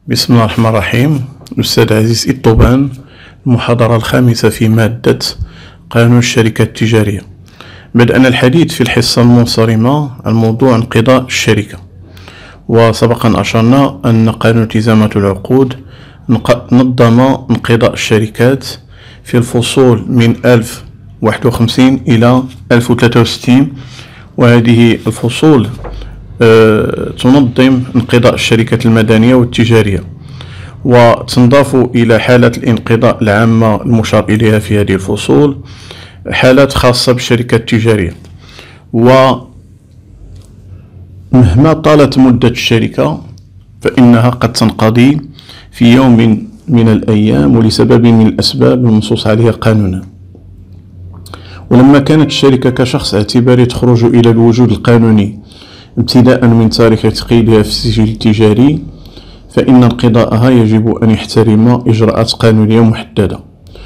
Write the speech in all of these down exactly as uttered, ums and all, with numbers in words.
بسم الله الرحمن الرحيم. الأستاذ عزيز الطوبان، المحاضرة الخامسة في مادة قانون الشركات التجارية. بدأنا الحديث في الحصة المنصرمة عن موضوع انقضاء الشركة، وسبقا أشرنا أن قانون التزامات العقود نظم انقضاء الشركات في الفصول من ألف وواحد وخمسين إلى ألف وثلاثة وستين، وهذه الفصول أه تنظم انقضاء الشركات المدنية والتجارية، وتنضاف إلى حالة الانقضاء العامة المشار إليها في هذه الفصول حالات خاصة بالشركات التجارية. ومهما طالت مدة الشركة فإنها قد تنقضي في يوم من الأيام ولسبب من الأسباب المنصوص عليها قانونا. ولما كانت الشركة كشخص اعتباري تخرج إلى الوجود القانوني ابتداء من تاريخ تقييدها في السجل التجاري، فإن انقضاءها يجب أن يحترم إجراءات قانونية محددة،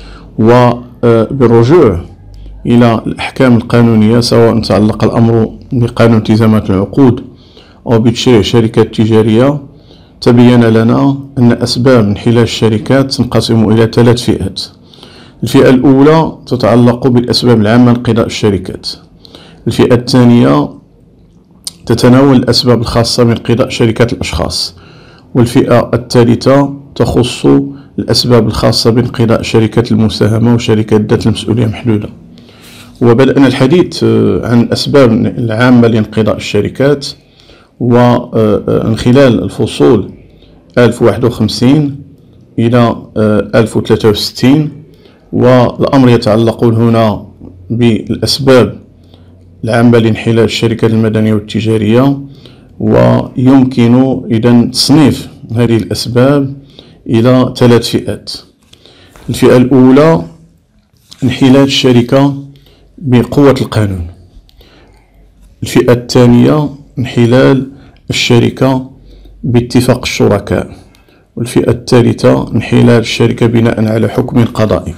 وبالرجوع إلى الأحكام القانونية سواء تعلق الأمر بقانون التزامات العقود أو بتشريع شركات تجارية، تبين لنا أن أسباب انحلال الشركات تنقسم إلى ثلاث فئات. الفئة الأولى تتعلق بالأسباب العامة لانقضاء الشركات. الفئة الثانية تتناول الأسباب الخاصة بانقضاء شركات الأشخاص. والفئة الثالثة تخص الأسباب الخاصة بانقضاء شركات المساهمة وشركات ذات المسؤولية المحدودة. وبدأنا الحديث عن الأسباب العامة لانقضاء الشركات ومن خلال الفصول ألف وواحد وخمسين إلى ألف وثلاثة وستين، والأمر يتعلق هنا بالأسباب العامة لانحلال الشركات المدنية والتجارية. ويمكن إذن تصنيف هذه الأسباب إلى ثلاث فئات. الفئة الأولى انحلال الشركة بقوة القانون. الفئة الثانية انحلال الشركة باتفاق الشركاء. والفئة الثالثة انحلال الشركة بناء على حكم قضائي.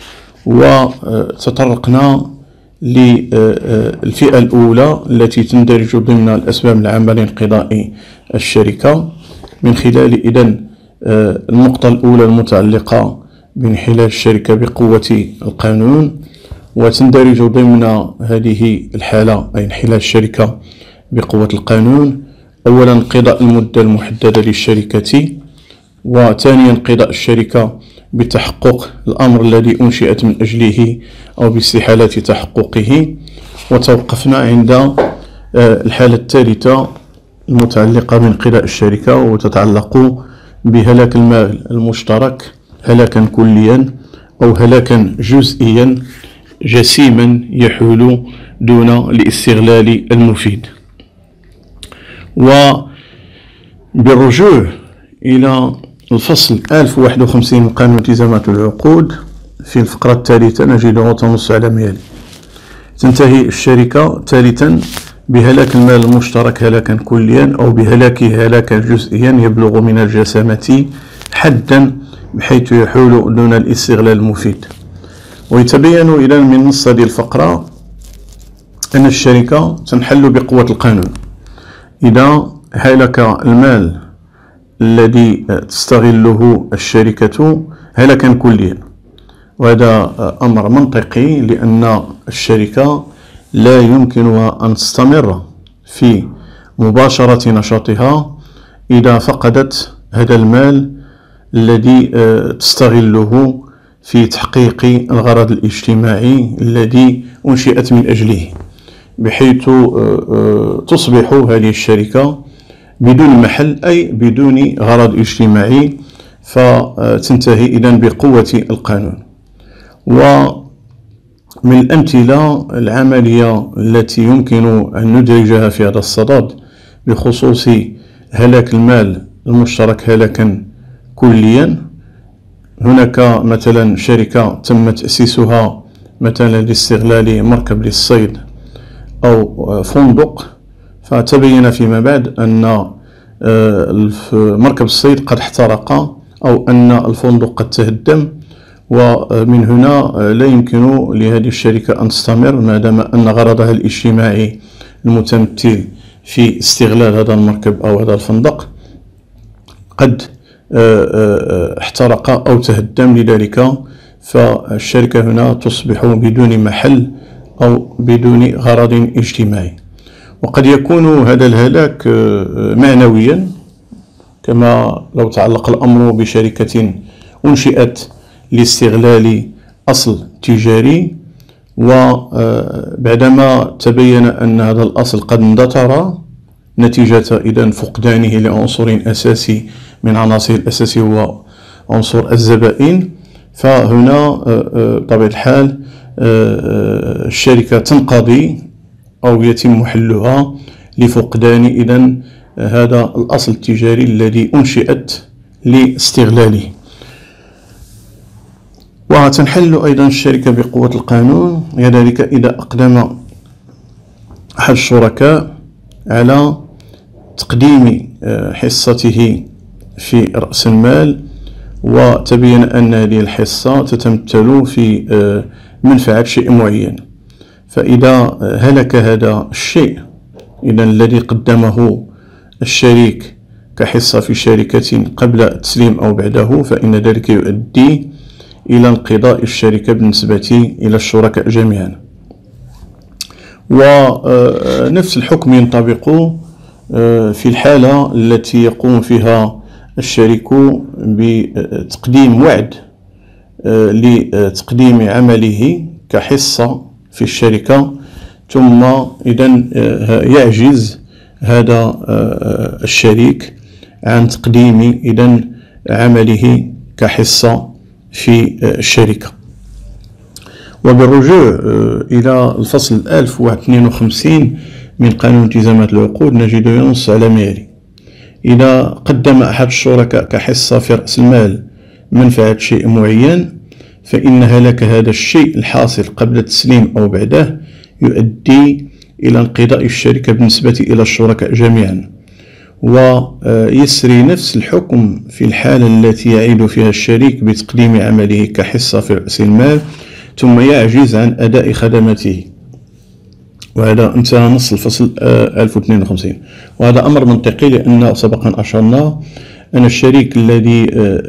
وتطرقنا للفئة الأولى التي تندرج ضمن الأسباب العامة لانقضاء الشركة من خلال إذن النقطة الأولى المتعلقة بانحلال الشركة بقوة القانون، وتندرج ضمن هذه الحالة أي انحلال الشركة بقوة القانون أولا انقضاء المدة المحددة للشركة، وثانيا انقضاء الشركة بتحقق الأمر الذي أنشئت من أجله أو باستحالة تحققه. وتوقفنا عند الحالة الثالثة المتعلقة بانقضاء الشركة وتتعلق بهلاك المال المشترك هلاكا كليا أو هلاكا جزئيا جسيما يحول دون الاستغلال المفيد. وبالرجوع إلى الفصل ألف وواحد وخمسين من قانون التزامات العقود في الفقرة الثالثة نجده تنص على ما يلي: تنتهي الشركة ثالثا بهلاك المال المشترك هلاكا كليا أو بهلاكه هلاكا جزئيا يبلغ من الجسامة حدا بحيث يحول دون الاستغلال المفيد. ويتبين إذن من نص هذه الفقرة أن الشركة تنحل بقوة القانون إذا هلك المال الذي تستغله الشركة هلكا كليا، وهذا أمر منطقي لأن الشركة لا يمكنها أن تستمر في مباشرة نشاطها إذا فقدت هذا المال الذي تستغله في تحقيق الغرض الاجتماعي الذي أنشئت من أجله، بحيث تصبح هذه الشركة بدون محل أي بدون غرض اجتماعي، فتنتهي إذن بقوة القانون. ومن الأمثلة العملية التي يمكن أن ندرجها في هذا الصدد بخصوص هلاك المال المشترك هلاكا كليا، هناك مثلا شركة تم تأسيسها مثلا لاستغلال مركب للصيد أو فندق، فتبين فيما بعد أن مركب الصيد قد احترق أو أن الفندق قد تهدم، ومن هنا لا يمكن لهذه الشركة أن تستمر ما دام أن غرضها الاجتماعي المتمثل في استغلال هذا المركب أو هذا الفندق قد احترق أو تهدم، لذلك فالشركة هنا تصبح بدون محل أو بدون غرض اجتماعي. وقد يكون هذا الهلاك معنويا، كما لو تعلق الأمر بشركة أنشئت لاستغلال أصل تجاري، وبعدما تبين أن هذا الأصل قد اندثر نتيجة إذن فقدانه لعنصر أساسي من عناصر الأساسي هو عنصر الزبائن، فهنا بطبيعة الحال الشركة تنقضي أو يتم حلها لفقدان إذن هذا الأصل التجاري الذي أنشئت لاستغلاله. وتنحل أيضا الشركة بقوة القانون وذلك إذا أقدم أحد الشركاء على تقديم حصته في رأس المال، وتبين أن هذه الحصة تتمثل في منفعة شيء معين، فإذا هلك هذا الشيء إذا الذي قدمه الشريك كحصة في شركة قبل التسليم أو بعده، فإن ذلك يؤدي إلى انقضاء الشركة بالنسبة إلى الشركاء جميعا. ونفس الحكم ينطبق في الحالة التي يقوم فيها الشريك بتقديم وعد لتقديم عمله كحصة في الشركة، ثم إذن يعجز هذا الشريك عن تقديم إذن عمله كحصة في الشركة. وبالرجوع إلى الفصل ألف واثنين وخمسين من قانون التزامات العقود نجد ينص على ما يلي: إذا قدم أحد الشركاء كحصة في رأس المال منفعة شيء معين، فإن هلاك هذا الشيء الحاصل قبل التسليم أو بعده يؤدي إلى انقضاء الشركة بالنسبة إلى الشركاء جميعا. ويسري نفس الحكم في الحالة التي يعيد فيها الشريك بتقديم عمله كحصة في رأس المال ثم يعجز عن أداء خدماته. وهذا انتهى نص الفصل ألف واثنين وخمسين. وهذا أمر منطقي، لأن سبقا أشرنا أن الشريك الذي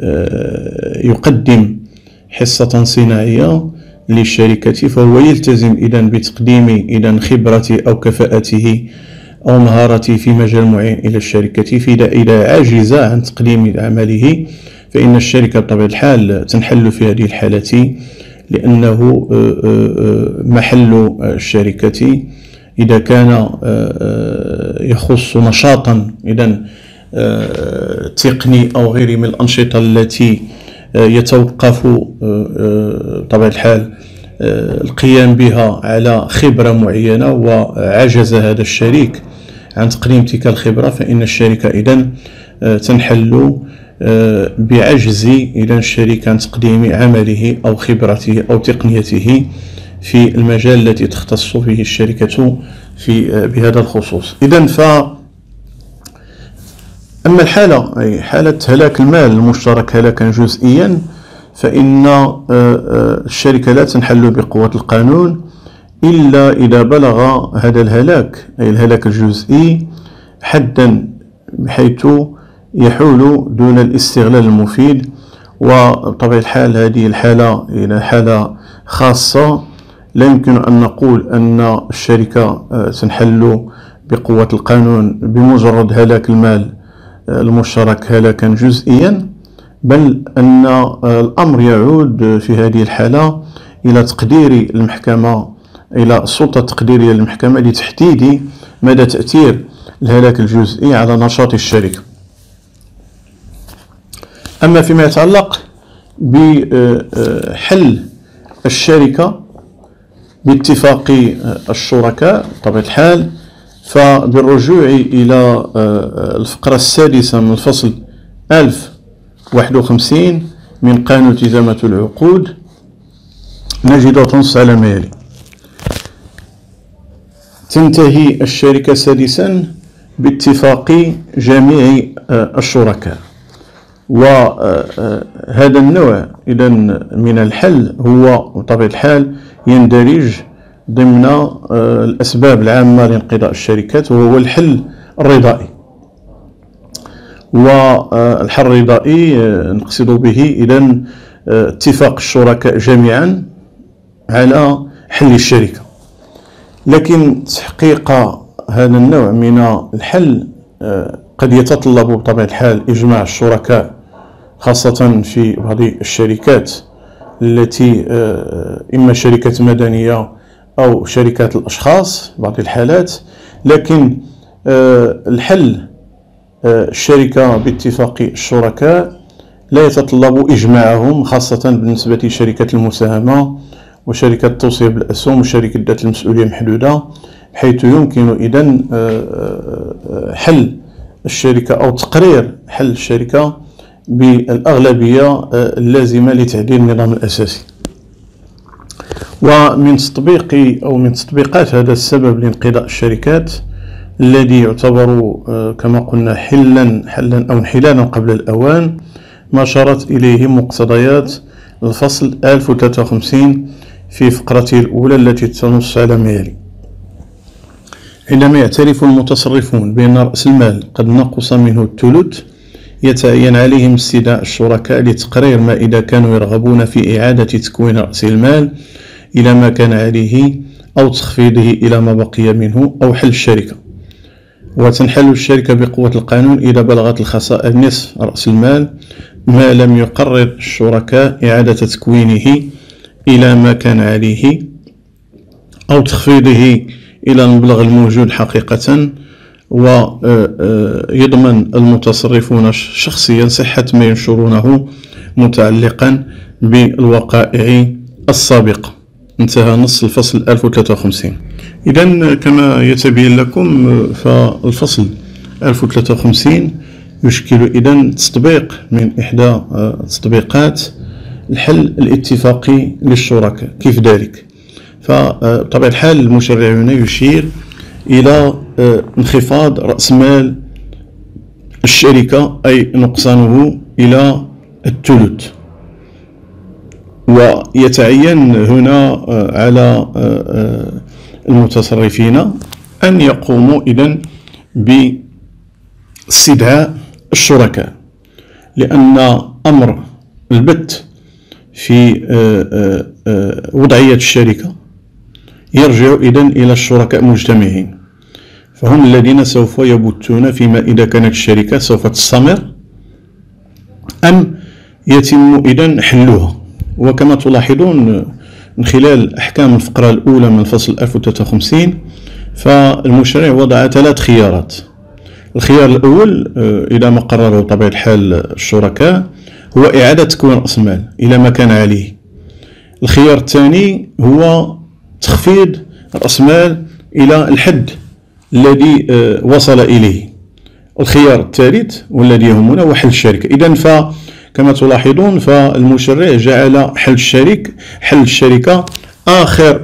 يقدم حصة صناعية للشركة فهو يلتزم إذن بتقديم إذن خبرته أو كفاءته أو مهارته في مجال معين إلى الشركة. فإذا إذا عجز عن تقديم عمله فإن الشركة بطبيعة الحال تنحل في هذه الحالة، لأنه محل الشركة إذا كان يخص نشاطا إذن تقني أو غيره من الأنشطة التي يتوقف بطبيعة الحال القيام بها على خبرة معينة، وعجز هذا الشريك عن تقديم تلك الخبرة، فإن الشركة إذن تنحل بعجز إذن الشريك عن تقديم عمله أو خبرته أو تقنيته في المجال الذي تختص فيه الشركة في بهذا الخصوص. إذن ف أما الحالة أي حالة هلاك المال المشترك هلاكا جزئيا، فإن الشركة لا تنحل بقوة القانون إلا إذا بلغ هذا الهلاك أي الهلاك الجزئي حدا بحيث يحول دون الاستغلال المفيد. وبطبيعة الحال هذه الحالة إلى حالة خاصة، لا يمكن أن نقول أن الشركة تنحل بقوة القانون بمجرد هلاك المال المشترك هلاكا جزئيا، بل أن الأمر يعود في هذه الحالة إلى تقدير المحكمة، إلى السلطة التقديرية للمحكمة لتحديد مدى تأثير الهلاك الجزئي على نشاط الشركة. أما فيما يتعلق بحل الشركة باتفاق الشركاء بطبيعة الحال، فبالرجوع إلى الفقرة السادسة من الفصل ألف وواحد وخمسين من قانون التزامات العقود نجد تنص على ما يلي: تنتهي الشركة سادسا باتفاق جميع الشركاء. وهذا النوع إذن من الحل هو بطبيعة الحال يندرج ضمن الأسباب العامة لانقضاء الشركات، وهو الحل الرضائي. والحل الرضائي نقصد به إذن اتفاق الشركاء جميعا على حل الشركة. لكن تحقيق هذا النوع من الحل قد يتطلب بطبيعة الحال إجماع الشركاء، خاصة في بعض الشركات التي إما شركات مدنية أو شركات الأشخاص بعض الحالات. لكن الحل الشركة باتفاق الشركاء لا يتطلب إجماعهم، خاصة بالنسبة لشركات المساهمة وشركات التوصية بالأسهم وشركة ذات المسؤولية المحدودة، حيث يمكن إذن حل الشركة أو تقرير حل الشركة بالأغلبية اللازمة لتعديل النظام الأساسي. ومن تطبيق أو من تطبيقات هذا السبب لانقضاء الشركات الذي يعتبر كما قلنا حلا حلا أو انحلالا قبل الأوان، ما أشارت إليه مقتضيات الفصل ألف وثلاثة وخمسين في فقرته الأولى التي تنص على ما يلي: عندما يعترف المتصرفون بأن رأس المال قد نقص منه الثلث، يتعين عليهم استدعاء الشركاء لتقرير ما إذا كانوا يرغبون في إعادة تكوين رأس المال إلى ما كان عليه أو تخفيضه إلى ما بقي منه أو حل الشركة. وتنحل الشركة بقوة القانون إذا بلغت الخسائر نصف رأس المال ما لم يقرر الشركاء إعادة تكوينه إلى ما كان عليه أو تخفيضه إلى المبلغ الموجود حقيقة. ويضمن المتصرفون شخصيا صحة ما ينشرونه متعلقا بالوقائع السابقة. انتهى نص الفصل ألف وثلاثة وخمسين. إذن كما يتبين لكم فالفصل ألف وثلاثة وخمسين يشكل إذن تطبيق من إحدى تطبيقات الحل الاتفاقي للشركاء. كيف ذلك؟ فبطبيعة الحال المشرع هنا يشير إلى انخفاض رأس مال الشركة أي نقصانه إلى الثلث، ويتعين هنا على المتصرفين أن يقوموا إذن باستدعاء الشركاء، لأن أمر البت في وضعية الشركة يرجع إذن إلى الشركاء مجتمعين، فهم الذين سوف يبتون فيما إذا كانت الشركة سوف تستمر أم يتم إذن حلها. وكما تلاحظون من خلال أحكام الفقرة الأولى من الفصل ألف وثلاثة وخمسين فالمشرع وضع ثلاث خيارات. الخيار الأول إذا ما قرره بطبيعة الحال الشركاء هو إعادة تكوين رأس المال إلى ما كان عليه. الخيار الثاني هو تخفيض رأس مال إلى الحد الذي وصل إليه. الخيار الثالث والذي يهمنا هو حل الشركة. إذن فكما تلاحظون فالمشرع جعل حل الشركة حل الشركة آخر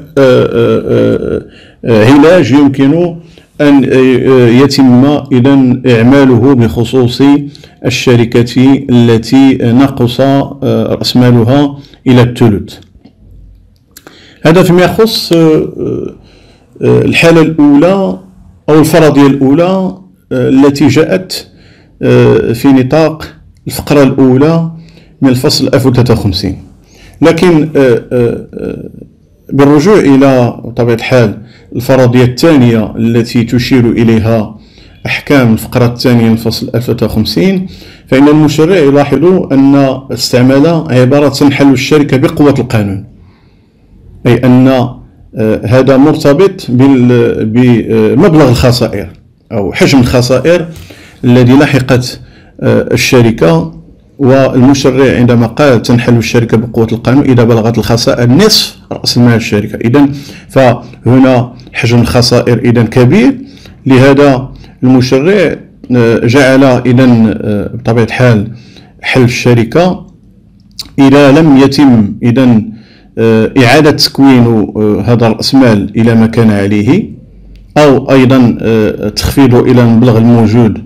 علاج يمكن أن يتم إذن إعماله بخصوص الشركة التي نقص رأس مالها إلى الثلث. هذا فيما يخص الحالة الأولى أو الفرضية الأولى التي جاءت في نطاق الفقرة الأولى من الفصل ألف وثلاثة وخمسين. لكن بالرجوع إلى طبيعة الحال الفرضية الثانية التي تشير إليها أحكام الفقرة الثانية من الفصل ألف وثلاثة وخمسين، فإن المشرع يلاحظ أن استعمل عبارة حل الشركة بقوة القانون، أي أن هذا مرتبط بمبلغ الخسائر أو حجم الخسائر الذي لحقت الشركة. والمشرع عندما قال تنحل الشركة بقوة القانون إذا بلغت الخسائر نصف رأس مال الشركة، إذن فهنا حجم الخسائر إذن كبير. لهذا المشرع جعل إذن بطبيعة الحال حل الشركة إذا لم يتم إذن إعادة تكوين هذا رأس مال إلى ما كان عليه أو أيضا تخفيضه إلى المبلغ الموجود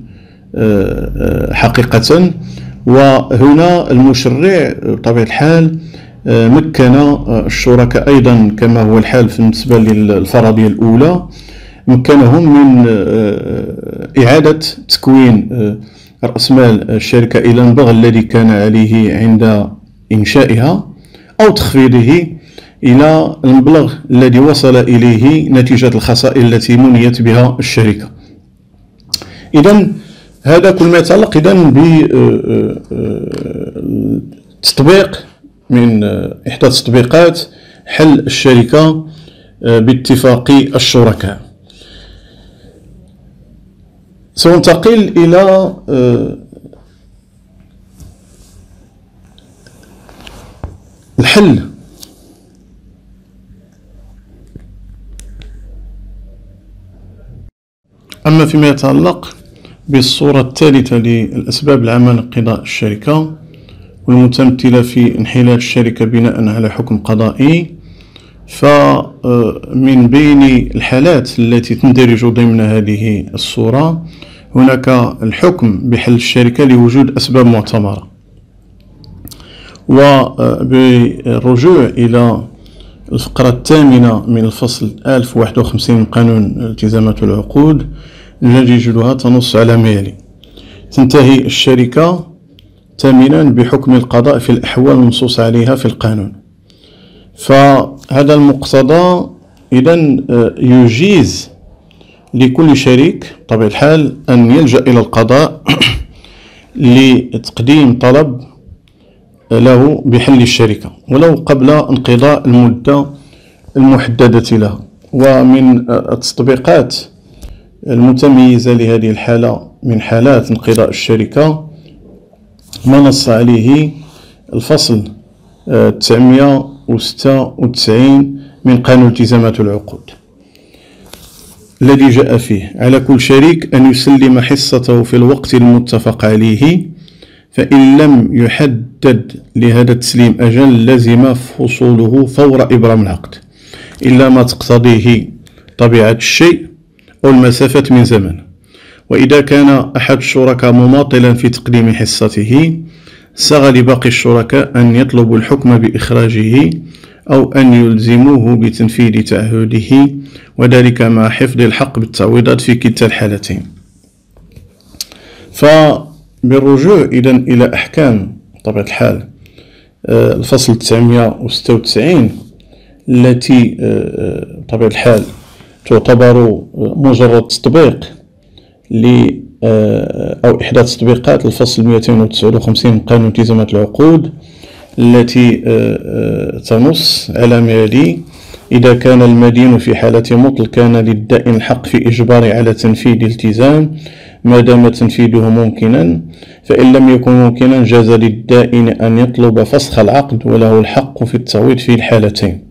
حقيقة. وهنا المشرع بطبيعة الحال مكن الشركاء أيضا كما هو الحال بالنسبة للفرضية الأولى، مكنهم من إعادة تكوين رأس مال الشركة إلى المبلغ الذي كان عليه عند إنشائها، أو تخفيضه إلى المبلغ الذي وصل إليه نتيجة الخسائر التي منيت بها الشركة. إذن هذا كل ما يتعلق إذن بتطبيق من إحدى تطبيقات حل الشركة باتفاق الشركاء. سننتقل إلى الحل. أما فيما يتعلق بالصورة الثالثة للأسباب العامة لانقضاء الشركة والمتمثلة في انحلال الشركة بناء على حكم قضائي، فمن بين الحالات التي تندرج ضمن هذه الصورة هناك الحكم بحل الشركة لوجود أسباب معتبرة. وبالرجوع إلى الفقرة الثامنة من الفصل ألف وواحد وخمسين من قانون الالتزامات والعقود نجدها تنص على ما يلي: تنتهي الشركة ثامنا بحكم القضاء في الأحوال المنصوص عليها في القانون. فهذا المقتضى إذن يجيز لكل شريك بطبيعة الحال أن يلجأ إلى القضاء لتقديم طلب له بحل الشركة ولو قبل انقضاء المدة المحددة لها. ومن التطبيقات المتميزة لهذه الحالة من حالات انقضاء الشركة ما نص عليه الفصل تسعمائة وستة وتسعين من قانون الالتزامات والعقود، الذي جاء فيه: على كل شريك أن يسلم حصته في الوقت المتفق عليه، فإن لم يحدد لهذا التسليم أجل لزم فصوله فور إبرام العقد، إلا ما تقتضيه طبيعة الشيء أو المسافة من زمن. وإذا كان أحد الشركاء مماطلا في تقديم حصته، ساغ لباقي الشركاء أن يطلبوا الحكم بإخراجه أو أن يلزموه بتنفيذ تعهده، وذلك مع حفظ الحق بالتعويضات في كلتا الحالتين. فبالرجوع إذن إلى أحكام بطبيعة الحال الفصل تسعمائة وستة وتسعين التي بطبيعة الحال تعتبر مجرد تطبيق ل أو إحدى تطبيقات الفصل مئتين وتسعة وخمسين من قانون الالتزامات العقود، التي تنص على ما يلي: إذا كان المدين في حالة مطل كان للدائن الحق في إجباره على تنفيذ الالتزام ما دام تنفيذه ممكنا، فإن لم يكن ممكنا جاز للدائن أن يطلب فسخ العقد وله الحق في التعويض في الحالتين.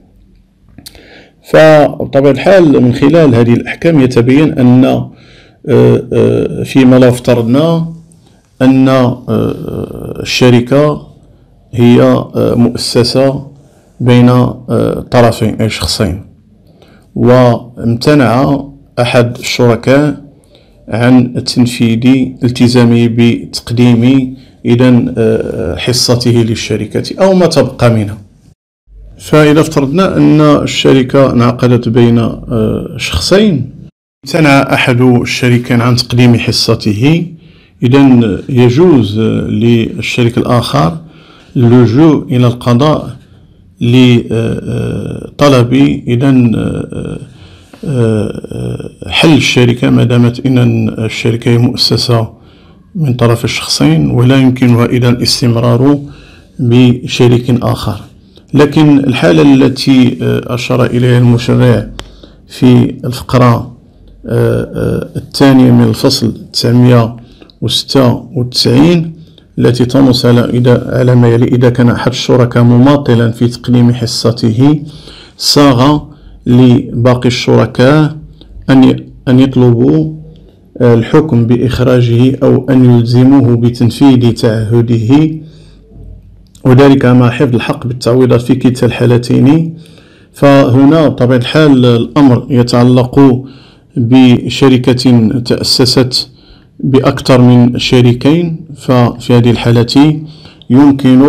فبطبيعة الحال من خلال هذه الأحكام يتبين أن فيما لو افترضنا أن الشركة هي مؤسسة بين طرفين أي شخصين، وامتنع أحد الشركاء عن تنفيذ التزامه بتقديم إذن حصته للشركة أو ما تبقى منها. فإذا افترضنا أن الشركة انعقدت بين شخصين، امتنع أحد الشريكين عن تقديم حصته، إذن يجوز للشريك الآخر اللجوء إلى القضاء لطلب إذن حل الشركة ما دامت إن الشركة مؤسسة من طرف الشخصين ولا يمكنها إذن الاستمرار بشريك آخر. لكن الحالة التي أشار إليها المشرع في الفقرة الثانية من الفصل تسعمائة وستة وتسعين التي تنص على ما يلي: إذا كان أحد الشركاء مماطلا في تقديم حصته، ساغ لباقي الشركاء أن يطلبوا الحكم بإخراجه أو أن يلزموه بتنفيذ تعهده، وذلك مع حفظ الحق بالتعويضات في كلتا الحالتين. فهنا بطبيعة الحال الأمر يتعلق بشركة تأسست بأكثر من شريكين، ففي هذه الحالة يمكن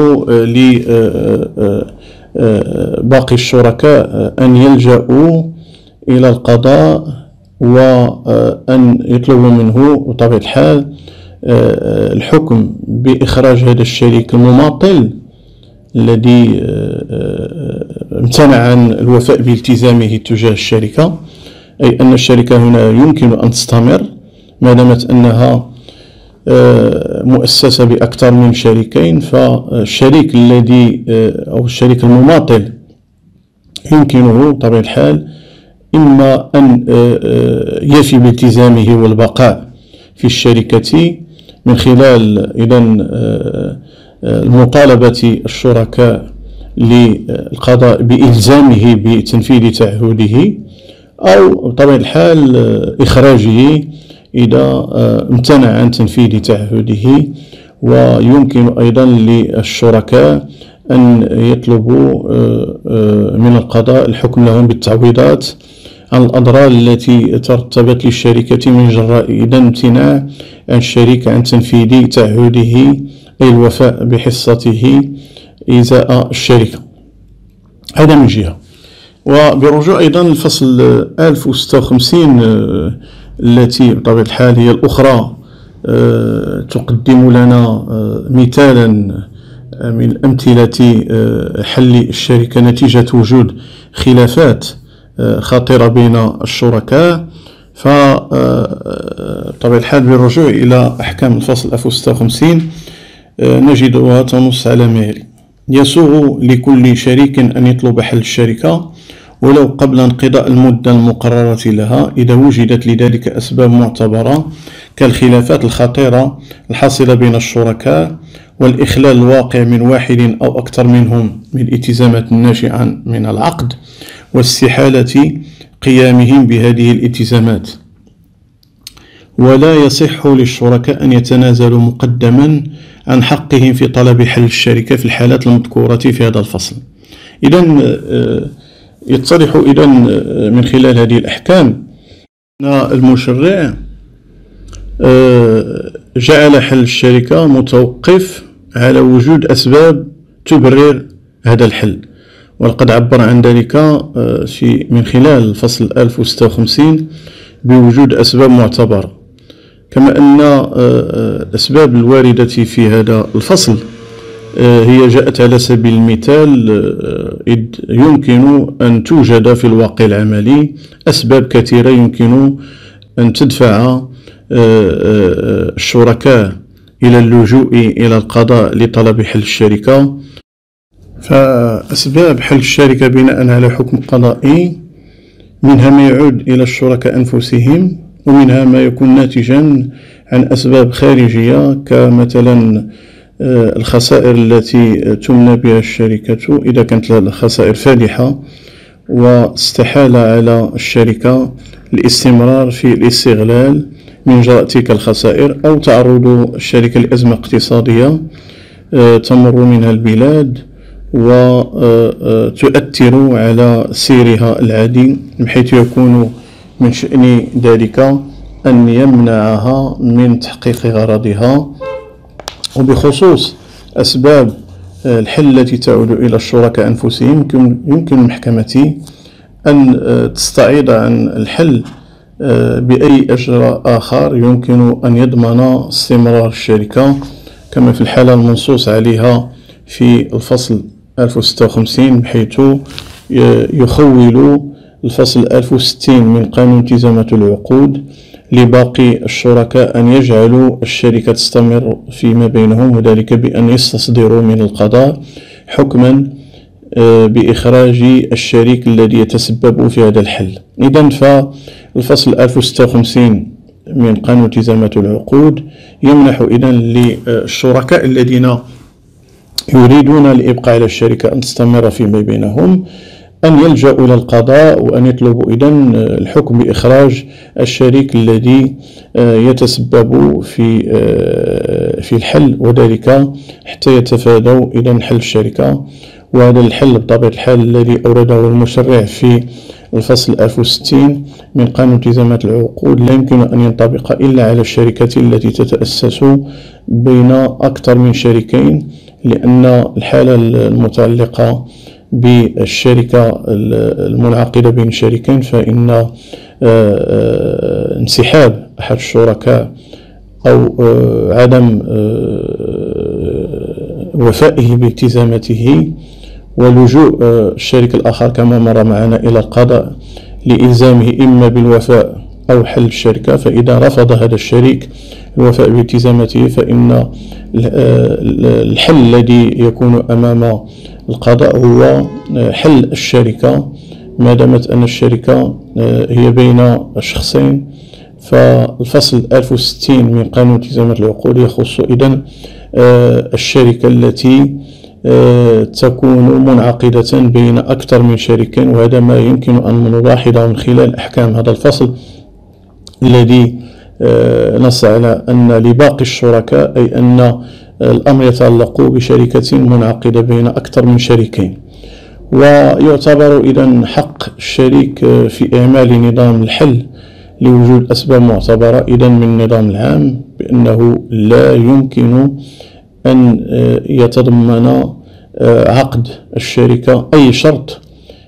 لباقي الشركاء أن يلجأوا إلى القضاء وأن يطلبوا منه بطبيعة الحال الحكم بإخراج هذا الشريك المماطل الذي امتنع عن الوفاء بالتزامه تجاه الشركة، أي أن الشركة هنا يمكن أن تستمر ما دامت أنها مؤسسة بأكثر من شريكين. فالشريك الذي أو الشريك المماطل يمكنه بطبيعة الحال إما أن يفي بالتزامه والبقاء في الشركة من خلال إذن المطالبة الشركاء للقضاء بإلزامه بتنفيذ تعهده، أو بطبيعة الحال إخراجه إذا امتنع عن تنفيذ تعهده. ويمكن أيضا للشركاء أن يطلبوا من القضاء الحكم لهم بالتعويضات عن الأضرار التي ترتبت للشركة من جراء إذا امتناع عن الشريك عن تنفيذ تعهده، أي الوفاء بحصته إزاء الشركة. هذا من جهة. وبرجوع أيضا الفصل ألف وستة وخمسين التي بطبيعة الحال هي الأخرى تقدم لنا مثالا من أمثلة حل الشركة نتيجة وجود خلافات خطيرة بين الشركاء. فبطبيعة الحال بالرجوع إلى أحكام الفصل ألف وستة وخمسين نجدها تنص على ما يلي: يسوغ لكل شريك أن يطلب حل الشركة ولو قبل انقضاء المدة المقررة لها إذا وجدت لذلك أسباب معتبرة كالخلافات الخطيرة الحاصلة بين الشركاء والإخلال الواقع من واحد أو أكثر منهم من الالتزامات الناشئة من العقد واستحالة قيامهم بهذه الالتزامات. ولا يصح للشركاء أن يتنازلوا مقدما عن حقهم في طلب حل الشركة في الحالات المذكورة في هذا الفصل. إذن يتضح إذن من خلال هذه الأحكام أن المشرع جعل حل الشركة متوقف على وجود أسباب تبرر هذا الحل، ولقد عبر عن ذلك في من خلال الفصل ألف وستة وخمسين بوجود أسباب معتبرة، كما أن الأسباب الواردة في هذا الفصل هي جاءت على سبيل المثال إذ يمكن أن توجد في الواقع العملي أسباب كثيرة يمكن أن تدفع الشركاء إلى اللجوء إلى القضاء لطلب حل الشركة. فأسباب حل الشركة بناء على حكم قضائي منها ما يعود إلى الشركاء أنفسهم، ومنها ما يكون ناتجا عن أسباب خارجية كمثلا الخسائر التي تمنى بها الشركة إذا كانت لها خسائر فادحة واستحال على الشركة الاستمرار في الاستغلال من جراء تلك الخسائر، أو تعرض الشركة لأزمة اقتصادية تمر منها البلاد وتؤثر على سيرها العادي، بحيث يكون من شأن ذلك أن يمنعها من تحقيق غرضها. وبخصوص أسباب الحل التي تعود إلى الشركاء أنفسهم، يمكن المحكمة أن تستعيض عن الحل بأي إجراء آخر يمكن أن يضمن استمرار الشركة، كما في الحالة المنصوص عليها في الفصل ألف وستة وخمسين، بحيث يخول الفصل ألف وستين من قانون التزامات العقود لباقي الشركاء أن يجعلوا الشركة تستمر فيما بينهم، وذلك بأن يستصدروا من القضاء حكما بإخراج الشريك الذي يتسبب في هذا الحل. إذن فالفصل ألف وستة وخمسين من قانون التزامات العقود يمنح إذن للشركاء الذين يريدون الإبقاء على الشركة أن تستمر فيما بينهم أن يلجأوا إلى القضاء وأن يطلبوا إذن الحكم بإخراج الشريك الذي يتسبب في في الحل، وذلك حتى يتفادوا إذن حل الشركة. وهذا الحل بطبيعة الحال الذي أورده المشرع في الفصل ألف وستين من قانون التزامات العقود لا يمكن أن ينطبق إلا على الشركة التي تتأسس بين أكثر من شريكين، لأن الحالة المتعلقة بالشركة المنعقدة بين شريكين فإن انسحاب أحد الشركاء أو عدم وفائه بالتزاماته ولجوء الشريك الآخر كما مر معنا إلى القضاء لإلزامه إما بالوفاء أو حل الشركة. فإذا رفض هذا الشريك الوفاء بالتزاماته فإن الحل الذي يكون أمام القضاء هو حل الشركة، ما دامت أن الشركة هي بين شخصين. فالفصل ألف وستين من قانون التزامات العقود يخص إذن الشركة التي تكون منعقدة بين أكثر من شريك، وهذا ما يمكن أن نلاحظه من خلال أحكام هذا الفصل الذي نص على أن لباقي الشركاء، أي أن الأمر يتعلق بشركة منعقدة بين أكثر من شريكين. ويعتبر إذن حق الشريك في إعمال نظام الحل لوجود أسباب معتبرة إذن من النظام العام بأنه لا يمكن أن يتضمن عقد الشركة أي شرط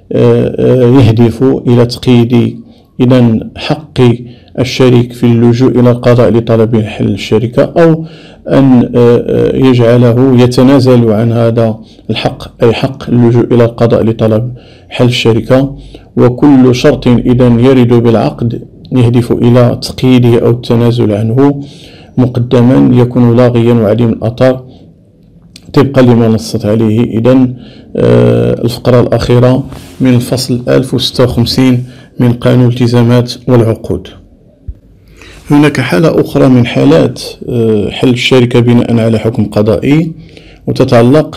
يهدف إلى تقييد إذن حق الشريك في اللجوء إلى القضاء لطلب حل الشركة، أو أن يجعله يتنازل عن هذا الحق، أي حق اللجوء إلى القضاء لطلب حل الشركة. وكل شرط إذن يرد بالعقد يهدف إلى تقييده أو التنازل عنه مقدما يكون لاغيا وعديم الأثر طبقا لما نصت عليه إذن الفقرة الأخيرة من الفصل ألف وستة وخمسين من قانون الالتزامات والعقود. هناك حالة أخرى من حالات حل الشركة بناء على حكم قضائي، وتتعلق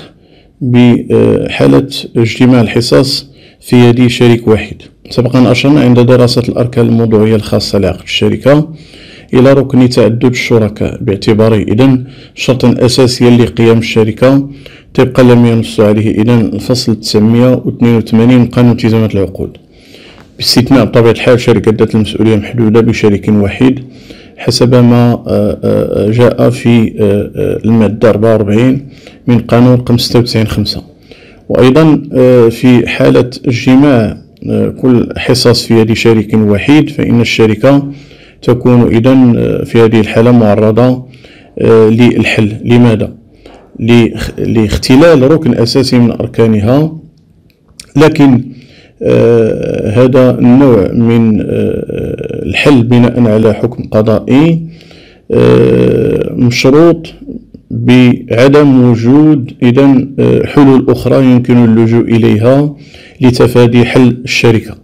بحالة اجتماع الحصص في يد شريك واحد. سبقا أشرنا عند دراسة الأركان الموضوعية الخاصة لعقد الشركة إلى ركن تعدد الشركاء باعتباره إذن شرطا أساسيا لقيام الشركة طبقا لما ينص عليه إذن الفصل تسعمائة واثنين وثمانين من قانون التزامات العقود، باستثناء بطبيعة الحال شركة ذات المسؤولية محدودة بشريك واحد حسب ما جاء في المادة أربعة وأربعين من قانون خمسة وتسعين خمسة. وأيضا في حالة اجتماع كل حصص في يد شريك واحد فإن الشركة تكون إذن في هذه الحالة معرضة للحل. لماذا؟ لاختلال ركن أساسي من أركانها، لكن آه هذا النوع من آه الحل بناء على حكم قضائي آه مشروط بعدم وجود إذن آه حلول أخرى يمكن اللجوء إليها لتفادي حل الشركة.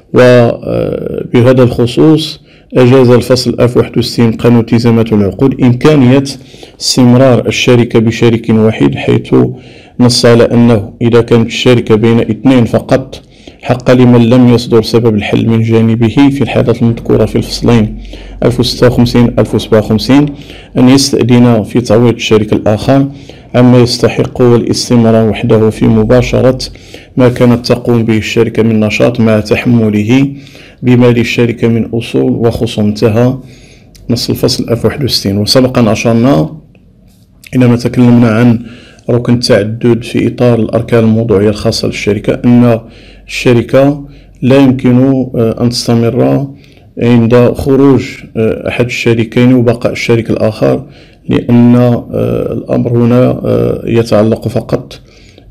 وبهذا الخصوص أجاز الفصل ألف وواحد وستين قانون التزامات والعقود إمكانية استمرار الشركة بشريك واحد، حيث نص على أنه إذا كانت الشركة بين اثنين فقط حق لمن لم يصدر سبب الحل من جانبه في الحالات المذكورة في الفصلين ألف وستة وخمسين ألف وسبعة وخمسين أن يستأذن في تعويض الشريك الآخر عما يستحق الاستمرار وحده في مباشرة ما كانت تقوم به الشركة من نشاط مع تحمله بمال الشركة من أصول وخصوم. انتهى نص الفصل ألف وواحد وستين. وسبقا أشرنا إنما تكلمنا عن ركن التعدد في إطار الأركان الموضوعية الخاصة للشركة أن الشركة لا يمكن أن تستمر عند خروج أحد الشريكين وبقاء الشريك الآخر، لأن الأمر هنا يتعلق فقط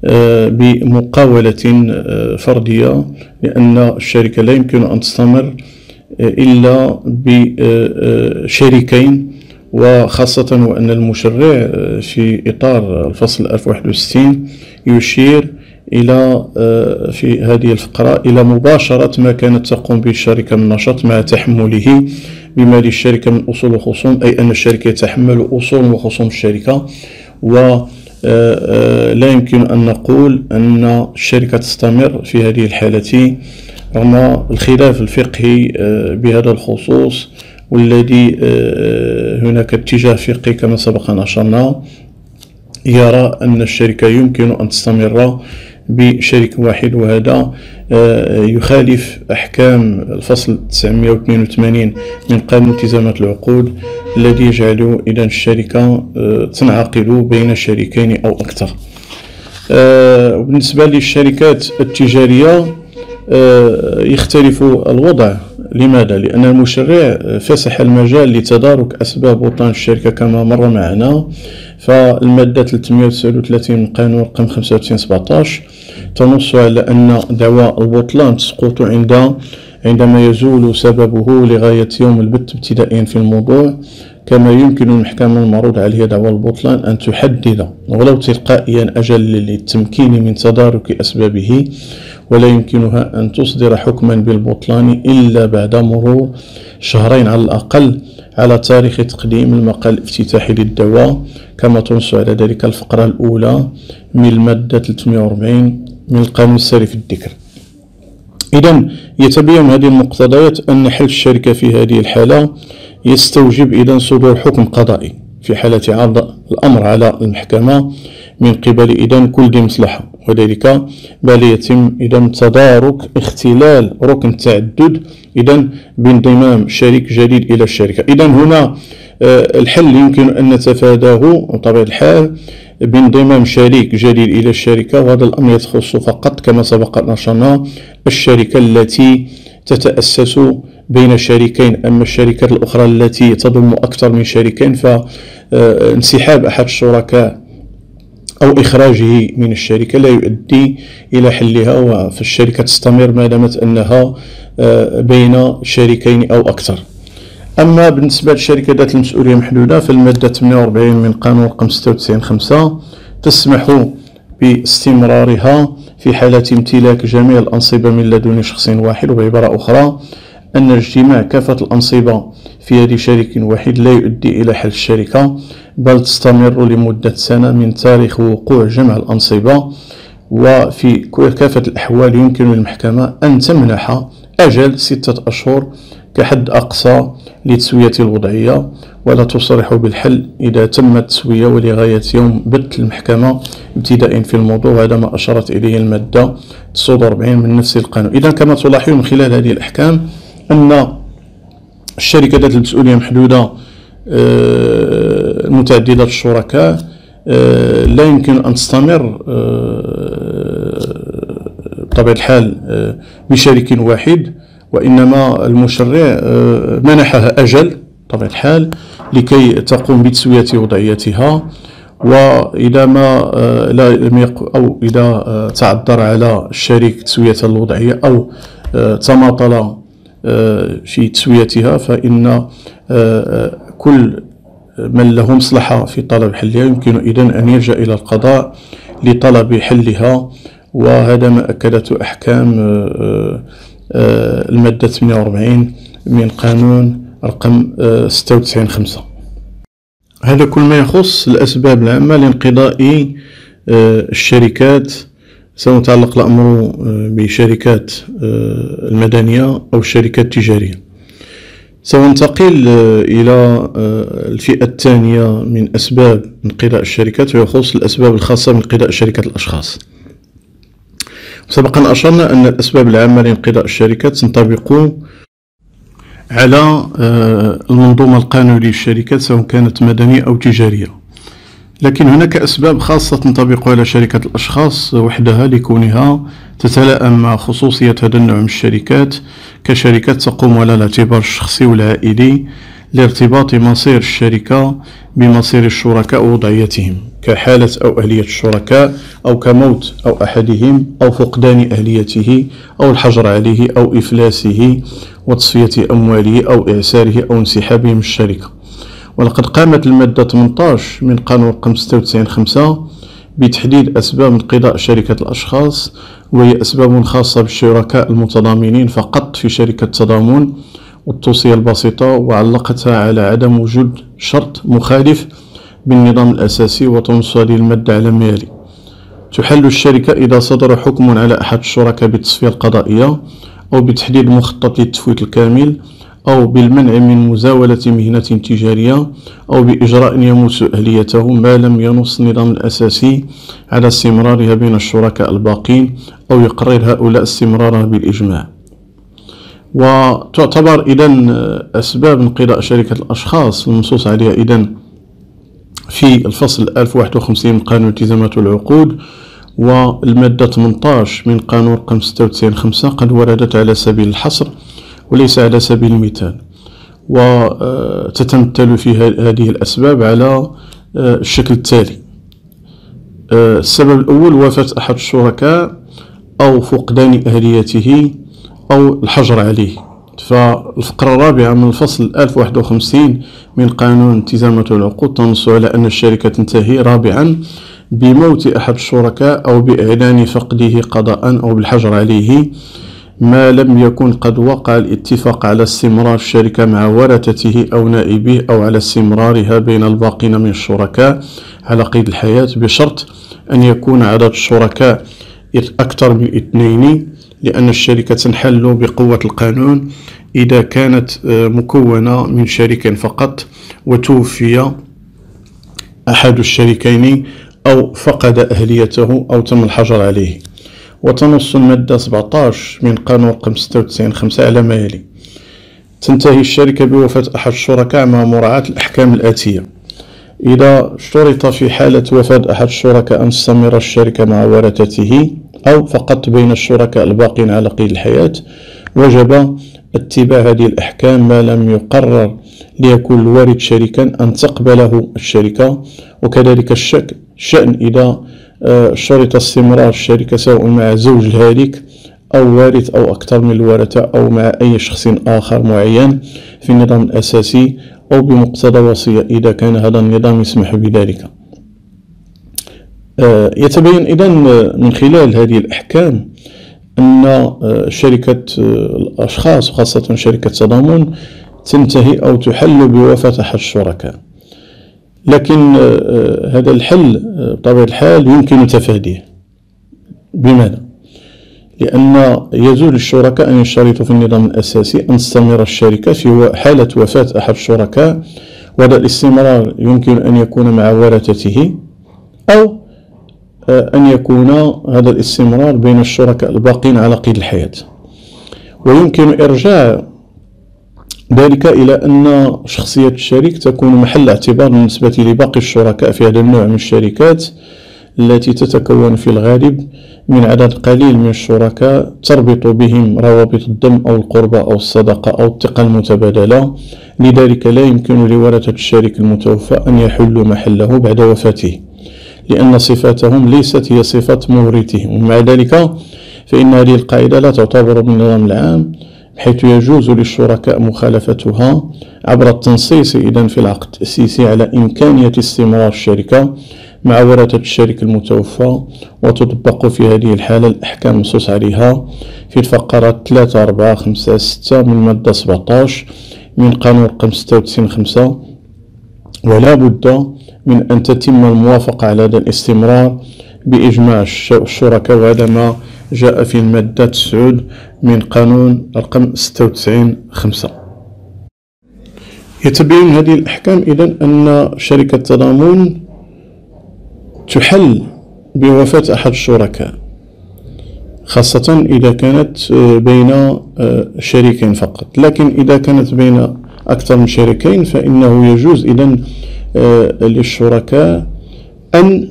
بمقاولة فردية، لأن الشركة لا يمكن أن تستمر إلا بشريكين، وخاصة وأن المشرع في إطار الفصل ألف وواحد وستين يشير إلى في هذه الفقرة إلى مباشرة ما كانت تقوم به الشركة من نشاط مع تحمله بمال الشركة من أصول وخصوم، أي أن الشركة تحمل أصول وخصوم الشركة. ولا يمكن أن نقول أن الشركة تستمر في هذه الحالة رغم الخلاف الفقهي بهذا الخصوص، والذي هناك اتجاه فقهي كما سبق أن أشرنا يرى أن الشركة يمكن أن تستمر بشريك واحد، وهذا يخالف أحكام الفصل تسعمائة واثنين وثمانين من قانون التزامات العقود الذي يجعل إذن الشركة تنعقد بين شريكين أو أكثر. وبالنسبة للشركات التجارية يختلف الوضع، لماذا؟ لأن المشرع فسح المجال لتدارك أسباب بطلان الشركة كما مر معنا. فالمادة ثلاثمائة وتسعة وثلاثين من قانون رقم خمسة وتسعين سبعطاش تنص على أن دعوى البطلان تسقط عند عندما يزول سببه لغاية يوم البت ابتدائيا في الموضوع، كما يمكن المحكمة المعروض عليها دعوى البطلان أن تحدد ولو تلقائيا أجل للتمكين من تدارك أسبابه، ولا يمكنها أن تصدر حكما بالبطلان إلا بعد مرور شهرين على الأقل على تاريخ تقديم المقال الافتتاحي للدعوى، كما تنص على ذلك الفقرة الأولى من المادة ثلاثمائة وأربعين من القانون الساري في الذكر. إذن يتبين هذه المقتضيات أن حل الشركة في هذه الحالة يستوجب إذن صدور حكم قضائي في حالة عرض الأمر على المحكمة من قبل إذن كل ذي مصلحة، وذلك بل يتم إذن تدارك اختلال ركن التعدد إذن بانضمام شريك جديد إلى الشركة. إذن هنا الحل يمكن أن نتفاداه بطبيعة الحال بانضمام شريك جديد إلى الشركة، وهذا الأمر يخص فقط كما سبق أن أشرنا الشركة التي تتأسس بين شريكين. أما الشركات الأخرى التي تضم أكثر من شريكين فانسحاب أحد الشركاء أو إخراجه من الشركة لا يؤدي إلى حلها، فالشركة تستمر ما دامت أنها بين شريكين أو أكثر. أما بالنسبة للشركة ذات المسؤولية محدودة فالمادة ثمانية وأربعين من قانون رقم ستة وتسعين خمسة تسمح باستمرارها في حالة امتلاك جميع الأنصبة من لدن شخص واحد، وبعبارة أخرى أن اجتماع كافة الأنصبة في يد شريك واحد لا يؤدي إلى حل الشركة، بل تستمر لمدة سنة من تاريخ وقوع جمع الأنصبة. وفي كافة الأحوال يمكن للمحكمة أن تمنح أجل ستة أشهر كحد أقصى لتسوية الوضعية، ولا تصرح بالحل إذا تم التسوية ولغاية يوم بت المحكمة ابتداء في الموضوع، وهذا ما أشارت إليه المادة تسعة وأربعين من نفس القانون. إذا كما تلاحظون من خلال هذه الأحكام أن الشركة ذات المسؤولية محدودة متعددة الشركاء لا يمكن أن تستمر بطبيعة الحال بشريك واحد، وإنما المشرع منحها أجل بطبيعة الحال لكي تقوم بتسوية وضعيتها، وإذا ما لا لم أو إذا تعذر على الشريك تسوية الوضعية أو تماطل في تسويتها فإن كل من له مصلحة في طلب حلها يمكن إذن أن يلجأ إلى القضاء لطلب حلها، وهذا ما أكدته أحكام المادة ثمانية وأربعين من قانون رقم ستة وتسعين خمسة. هذا كل ما يخص الأسباب العامة لانقضاء الشركات، سواء تعلق الأمر بشركات المدنية أو الشركات التجارية. سننتقل إلى الفئة الثانية من أسباب انقضاء الشركات، ويخص الأسباب الخاصة بانقضاء شركات الأشخاص. سبقا أشرنا أن الأسباب العامة لانقضاء الشركات تنطبق على المنظومة القانونية للشركات سواء كانت مدنية أو تجارية، لكن هناك أسباب خاصة تنطبق على شركة الأشخاص وحدها لكونها تتلائم مع خصوصية هذا النوع من الشركات كشركات تقوم على الاعتبار الشخصي والعائلي لارتباط مصير الشركة بمصير الشركاء ووضعيتهم، كحالة أو أهلية الشركاء أو كموت أو أحدهم أو فقدان أهليته أو الحجر عليه أو إفلاسه وتصفية أمواله أو إعساره أو انسحابه من الشركة. ولقد قامت المادة ثمانية عشر من قانون رقم ستة وتسعين خمسة بتحديد أسباب انقضاء شركة الأشخاص، وهي أسباب خاصة بالشركاء المتضامنين فقط في شركة تضامن والتوصية البسيطة، وعلقتها على عدم وجود شرط مخالف بالنظام الأساسي. وتنص هذه المادة على ما يلي: تحل الشركة إذا صدر حكم على أحد الشركاء بالتصفية القضائية أو بتحديد مخطط للتفويت الكامل أو بالمنع من مزاولة مهنة تجارية أو بإجراء يمس أهليته ما لم ينص النظام الأساسي على استمرارها بين الشركاء الباقين أو يقرر هؤلاء استمرارها بالإجماع. وتعتبر إذن أسباب انقضاء شركة الأشخاص المنصوص عليها إذن في الفصل ألف وواحد وخمسين من قانون الالتزامات والعقود والمادة ثمانية عشر من قانون رقم ستة وتسعين خمسة قد وردت على سبيل الحصر، وليس على سبيل المثال. وتتمثل في هذه الأسباب على الشكل التالي: السبب الأول وفاة أحد الشركاء أو فقدان أهليته أو الحجر عليه. فالفقرة الرابعة من الفصل ألف وواحد وخمسين من قانون التزامات العقود تنص على أن الشركة تنتهي رابعا بموت أحد الشركاء أو بإعلان فقده قضاء أو بالحجر عليه، ما لم يكن قد وقع الاتفاق على استمرار الشركة مع ورثته أو نائبيه أو على استمرارها بين الباقين من الشركاء على قيد الحياة، بشرط أن يكون عدد الشركاء أكثر من اثنين، لأن الشركة تنحل بقوة القانون إذا كانت مكونة من شريك فقط وتوفي أحد الشريكين أو فقد أهليته أو تم الحجر عليه. وتنص المادة سبعة عشر من قانون رقم ستة وتسعين خمسة على ما يلي: تنتهي الشركة بوفاة أحد الشركاء مع مراعاة الأحكام الآتية. إذا اشترط في حالة وفاة أحد الشركاء أن تستمر الشركة مع ورثته أو فقط بين الشركاء الباقين على قيد الحياة، وجب اتباع هذه الأحكام ما لم يقرر ليكون الوارث شريكا أن تقبله الشركة. وكذلك الشك الشأن إذا شرط استمرار الشركة سواء مع زوج الهالك أو وارث أو أكثر من الورثة أو مع أي شخص آخر معين في النظام الأساسي أو بمقتضى وصية إذا كان هذا النظام يسمح بذلك. يتبين إذن من خلال هذه الأحكام أن شركة الأشخاص وخاصة شركة تضامن تنتهي أو تحل بوفاة أحد الشركاء، لكن هذا الحل بطبيعة الحال يمكن تفاديه. بماذا؟ لأن يجوز للشركاء أن يشترطوا في النظام الأساسي أن تستمر الشركة في حالة وفاة أحد الشركاء، وهذا الاستمرار يمكن أن يكون مع ورثته أو أن يكون هذا الاستمرار بين الشركاء الباقين على قيد الحياة. ويمكن إرجاع ذلك إلى أن شخصية الشريك تكون محل اعتبار بالنسبة لباقي الشركاء في هذا النوع من الشركات التي تتكون في الغالب من عدد قليل من الشركاء تربط بهم روابط الدم أو القربة أو الصداقة أو الثقة المتبادلة. لذلك لا يمكن لورثة الشريك المتوفى أن يحلوا محله بعد وفاته، لأن صفاتهم ليست هي صفات مورثهم. ومع ذلك فإن هذه القاعدة لا تعتبر بالنظام العام، حيث يجوز للشركاء مخالفتها عبر التنصيص إذن في العقد التأسيسي على إمكانية استمرار الشركة مع ورثة الشريك المتوفى، وتطبق في هذه الحالة الأحكام المنصوص عليها في الفقرات ثلاثة أربعة خمسة ستة من المادة سبعة عشر من قانون رقم ستة وتسعين خمسة. ولا بد من أن تتم الموافقة على هذا الاستمرار بإجماع الشركاء، وهذا ما جاء في المادة تسعة من قانون رقم ستة وتسعين خمسة. يتبين هذه الأحكام إذن أن شركة التضامن تحل بوفاة أحد الشركاء، خاصة إذا كانت بين شريكين فقط. لكن إذا كانت بين أكثر من شريكين فإنه يجوز إذن للشركاء أن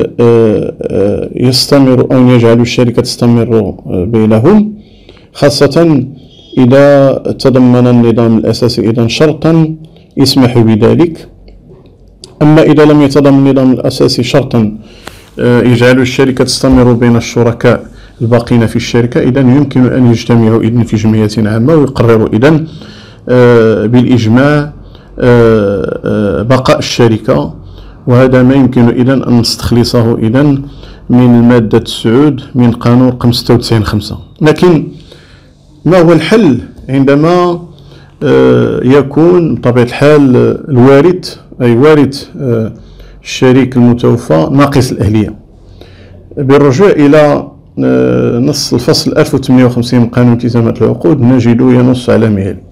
يستمروا أو يجعلوا الشركة تستمر بينهم، خاصة إذا تضمن النظام الأساسي إذن شرطا يسمح بذلك. أما إذا لم يتضمن النظام الأساسي شرطا يجعل الشركة تستمر بين الشركاء الباقين في الشركة، إذن يمكن أن يجتمعوا إذن في جمعية عامة ويقرروا إذن بالإجماع بقاء الشركة. وهذا ما يمكن إذن أن نستخلصه إذن من المادة تسعة من قانون رقم ستة وتسعين خمسة. لكن ما هو الحل عندما يكون بطبيعة الحال الوارث أي وارث الشريك المتوفى ناقص الأهلية؟ بالرجوع إلى نص الفصل ألف وثمانمائة وخمسين من قانون التزامات العقود نجد ينص على ما يلي: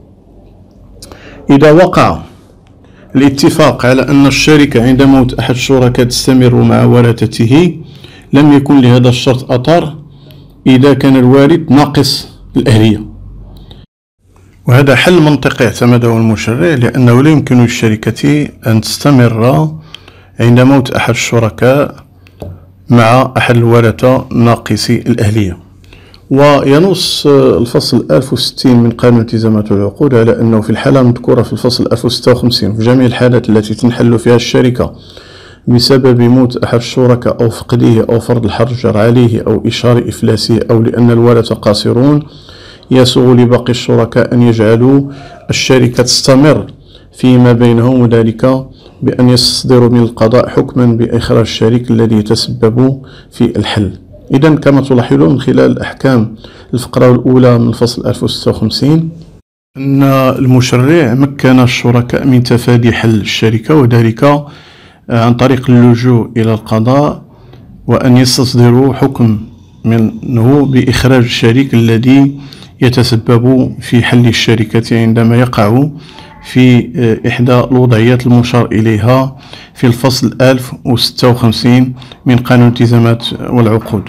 إذا وقع الاتفاق على أن الشركة عند موت أحد الشركاء تستمر مع ورثته، لم يكن لهذا الشرط أثر إذا كان الوارث ناقص الأهلية. وهذا حل منطقي اعتمده المشرع، لأنه لا يمكن للشركة أن تستمر عند موت أحد الشركاء مع أحد الورثة ناقصي الأهلية. وينص الفصل ألف وستين من قانون التزامات العقود على أنه في الحالة المذكورة في الفصل ألف وستة وخمسين في جميع الحالات التي تنحل فيها الشركة بسبب موت أحد الشركاء أو فقده أو فرض الحجر عليه أو إشهار إفلاسه أو لأن الورثة قاصرون، يسوغ لباقي الشركاء أن يجعلوا الشركة تستمر فيما بينهم، وذلك بأن يصدروا من القضاء حكما بإخراج الشريك الذي يتسبب في الحل. إذن كما تلاحظون من خلال أحكام الفقرة الأولى من الفصل ألف وستة وخمسين أن المشرع مكن الشركاء من تفادي حل الشركة، وذلك عن طريق اللجوء إلى القضاء وأن يستصدروا حكم منه بإخراج الشريك الذي يتسبب في حل الشركة عندما يقع في إحدى الوضعيات المشار إليها في الفصل ألف وستة وخمسين من قانون الالتزامات والعقود.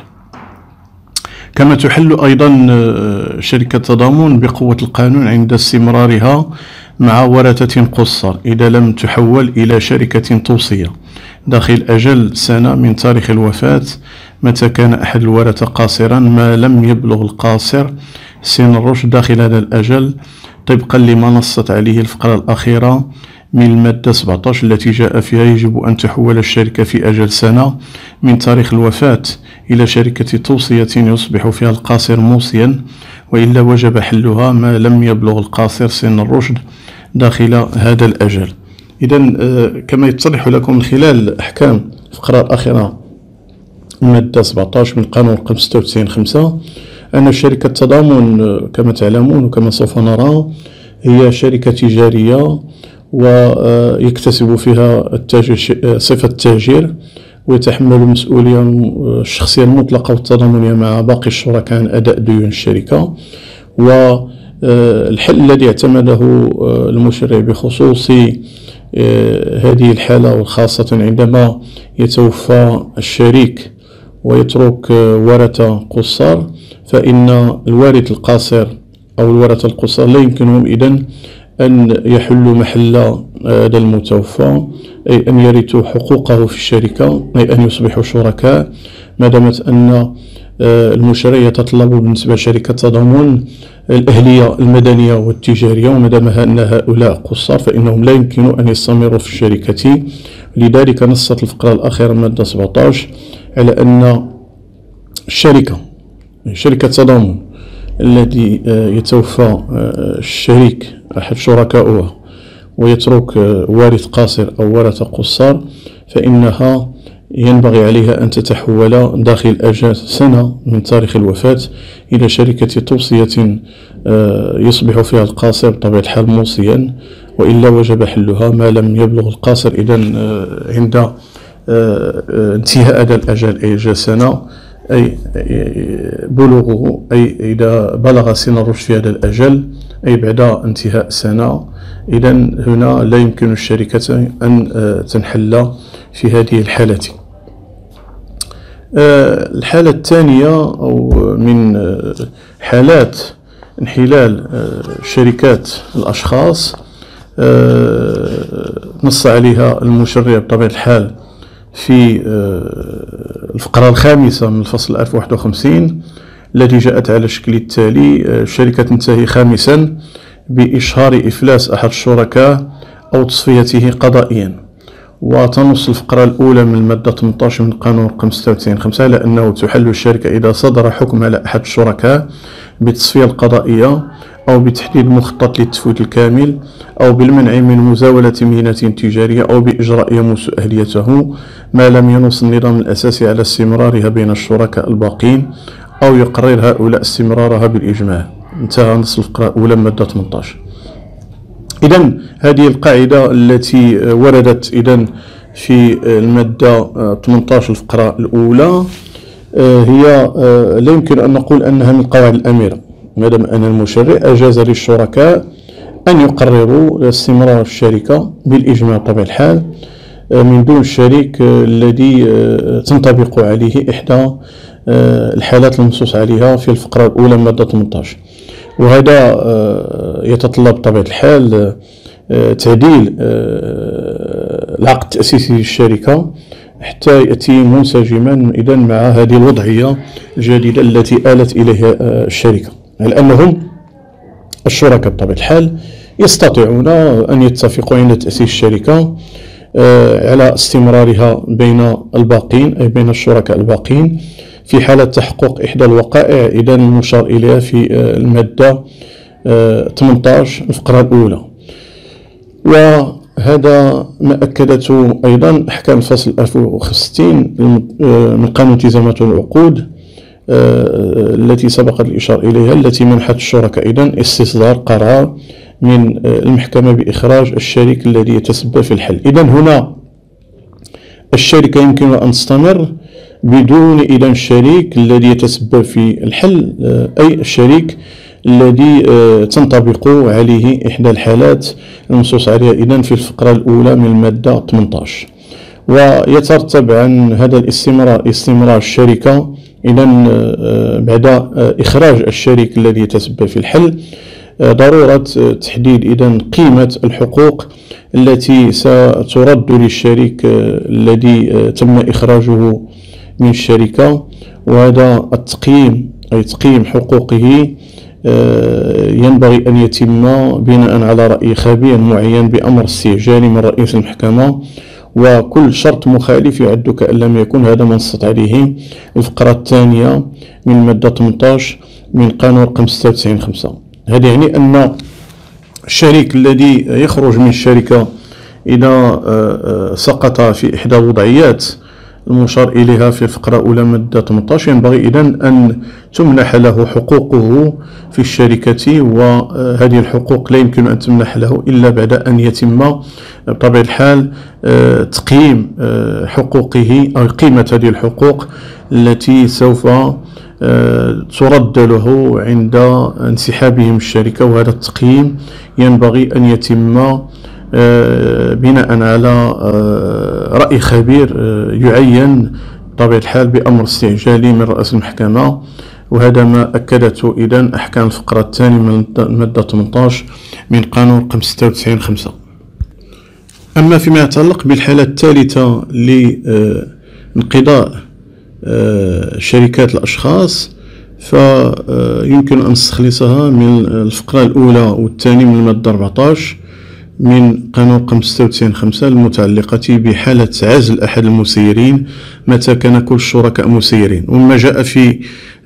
كما تحل أيضا شركة تضامن بقوة القانون عند استمرارها مع ورثة قصر إذا لم تحول إلى شركة توصية داخل أجل سنة من تاريخ الوفاة، متى كان أحد الورثة قاصرا ما لم يبلغ القاصر سن الرشد داخل هذا الأجل، طبقا لما نصت عليه الفقرة الأخيرة من المادة سبعة عشر التي جاء فيها يجب أن تحول الشركة في أجل سنة من تاريخ الوفاة إلى شركة توصية يصبح فيها القاصر موصيا، وإلا وجب حلها ما لم يبلغ القاصر سن الرشد داخل هذا الأجل. إذن كما يتضح لكم من خلال أحكام الفقرة الأخيرة المادة سبعة عشر من قانون رقم ستة وتسعين خمسة أن شركة التضامن كما تعلمون وكما سوف نرى هي شركة تجارية ويكتسب فيها التاجر صفة التاجير، ويتحمل المسؤولية الشخصية المطلقة والتضامنية مع باقي الشركاء عن أداء ديون الشركة. والحل الذي اعتمده المشرع بخصوص هذه الحالة وخاصة عندما يتوفى الشريك ويترك ورثة قصار، فإن الوارث القاصر أو الورثة القصار لا يمكنهم إذن أن يحلوا محل هذا المتوفى، أي أن يرثوا حقوقه في الشركة، أي أن يصبحوا شركاء، ما دامت أن المشرع يتطلب بالنسبة لشركة التضامن الأهلية المدنية والتجارية، وما دام أن هؤلاء قصار فإنهم لا يمكن أن يستمروا في الشركة. لذلك نصت الفقرة الأخيرة مادة سبعة عشر على أن الشركة شركة التضامن الذي يتوفى الشريك أحد شركائه ويترك وارث قاصر أو ورثة قصار، فإنها ينبغي عليها أن تتحول داخل أجل سنة من تاريخ الوفاة إلى شركة توصية يصبح فيها القاصر بطبيعة الحال موصيا، وإلا وجب حلها ما لم يبلغ القاصر إذن عند انتهاء هذا الأجل أي أجل سنة، أي بلوغه، أي إذا بلغ سن الرشد في هذا الأجل أي بعد انتهاء سنة، إذن هنا لا يمكن الشركة أن تنحل في هذه الحالة. الحالة الثانية أو من حالات انحلال شركات الأشخاص نص عليها المشرع بطبيعة الحال في الفقرة الخامسة من الفصل ألف وواحد وخمسين التي جاءت على الشكل التالي: الشركة تنتهي خامسا بإشهار إفلاس أحد الشركاء أو تصفيته قضائيا. وتنص الفقرة الأولى من المادة ثمانية عشر من قانون رقم ستة وتسعين خمسة على أنه تحل الشركة إذا صدر حكم على أحد الشركاء بالتصفية القضائية أو بتحديد مخطط للتفويت الكامل أو بالمنع من مزاولة مهنة تجارية أو بإجراء يمس أهليته، ما لم ينص النظام الأساسي على استمرارها بين الشركاء الباقين أو يقرر هؤلاء استمرارها بالإجماع. انتهى نص الفقرة الأولى من مادة ثمانية عشر. إذن هذه القاعدة التي وردت إذن في المادة ثمانية عشر الفقرة الأولى هي لا يمكن أن نقول أنها من القواعد الأميرة، ما دام أن المشرع أجاز للشركاء أن يقرروا استمرار الشركة بالإجماع بطبيعة الحال من دون الشريك الذي تنطبق عليه إحدى الحالات المنصوص عليها في الفقرة الأولى من مادة ثمانية عشر. وهذا يتطلب بطبيعة الحال تعديل العقد التأسيسي للشركة حتى يأتي منسجما إذن مع هذه الوضعية الجديدة التي آلت إليها الشركة، على أنهم الشركاء بطبيعة الحال يستطيعون أن يتفقوا عند تأسيس الشركة على استمرارها بين الباقين، أي بين الشركاء الباقين في حالة تحقق إحدى الوقائع إذن المشار إليها في المادة ثمانية عشر الفقرة الأولى. وهذا ما أكدته أيضا أحكام الفصل ألف وخمسة وستين من قانون التزامات العقود التي سبق الإشارة إليها، التي منحت الشركاء إذن استصدار قرار من المحكمة بإخراج الشريك الذي يتسبب في الحل. إذن هنا الشركة يمكن أن تستمر بدون إذن الشريك الذي يتسبب في الحل، أي الشريك الذي تنطبق عليه إحدى الحالات المنصوص عليها إذن في الفقرة الأولى من المادة ثمانية عشر. ويترتب عن هذا الاستمرار استمرار الشركة إذن بعد إخراج الشريك الذي يتسبب في الحل ضرورة تحديد إذن قيمة الحقوق التي سترد للشريك الذي تم إخراجه من الشركة، وهذا التقييم أي تقييم حقوقه ينبغي أن يتم بناء على رأي خبير معين بأمر استعجالي من رئيس المحكمة، وكل شرط مخالف يعد كأن لم يكن. هذا ما نصت عليه الفقرة الثانية من المادة ثمانية عشر من قانون رقم ستة وتسعين خمسة. هذا يعني أن الشريك الذي يخرج من الشركة إذا سقط في إحدى الوضعيات المشار إليها في الفقرة الأولى مادة ثمانية عشر ينبغي إذن أن تمنح له حقوقه في الشركة، وهذه الحقوق لا يمكن أن تمنح له إلا بعد أن يتم بطبيعة الحال تقييم حقوقه أو قيمة هذه الحقوق التي سوف ترد له عند انسحابه من الشركة. وهذا التقييم ينبغي أن يتم بناء على رأي خبير يعين بطبيعة الحال بأمر استعجالي من رئيس المحكمة، وهذا ما أكدته إذن أحكام الفقرة الثانية من المادة ثمانية عشر من قانون رقم ستة وتسعين خمسة. أما فيما يتعلق بالحالة الثالثة لانقضاء شركات الأشخاص، فيمكن أن نستخلصها من الفقرة الأولى والثانية من المادة أربعة عشر من قانون رقم ستة وتسعين خمسة المتعلقة بحالة عزل أحد المسيرين متى كان كل الشركاء مسيرين. وما جاء في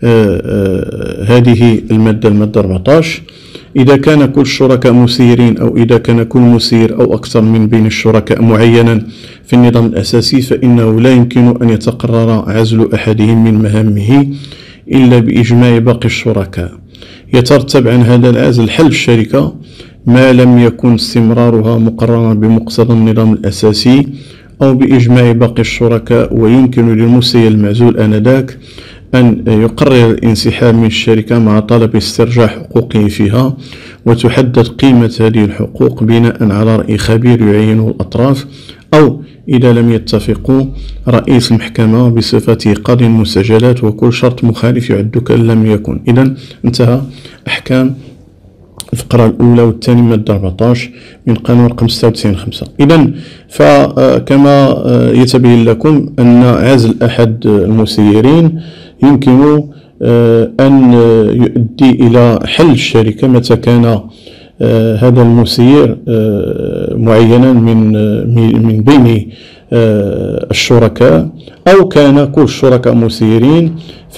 هذه المادة المادة أربعة عشر إذا كان كل الشركاء مسيرين أو إذا كان كل مسير أو أكثر من بين الشركاء معينا في النظام الأساسي، فإنه لا يمكن أن يتقرر عزل أحدهم من مهامه إلا بإجماع باقي الشركاء. يترتب عن هذا العزل حل الشركة ما لم يكن استمرارها مقررا بمقتضى النظام الأساسي أو بإجماع باقي الشركاء، ويمكن للمسير المعزول آنذاك أن يقرر الانسحاب من الشركة مع طلب استرجاع حقوقه فيها، وتحدد قيمة هذه الحقوق بناء على رأي خبير يعينه الأطراف، أو إذا لم يتفقوا رئيس المحكمة بصفته قاضي المسجلات، وكل شرط مخالف يعد كأن لم يكن. إذن انتهى أحكام الفقرة الأولى والثانية مادة أربعة عشر من قانون رقم ستة وتسعين خمسة. إذن فكما يتبين لكم أن عزل أحد المسيرين يمكن أن يؤدي إلى حل الشركة متى كان هذا المسير معينا من من بين الشركاء أو كان كل الشركاء مسيرين،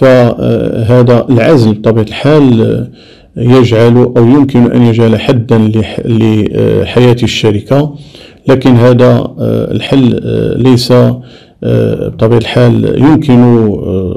فهذا العزل بطبيعة الحال يجعل أو يمكن أن يجعل حدا لحياة الشركة، لكن هذا الحل ليس بطبيعة الحال يمكن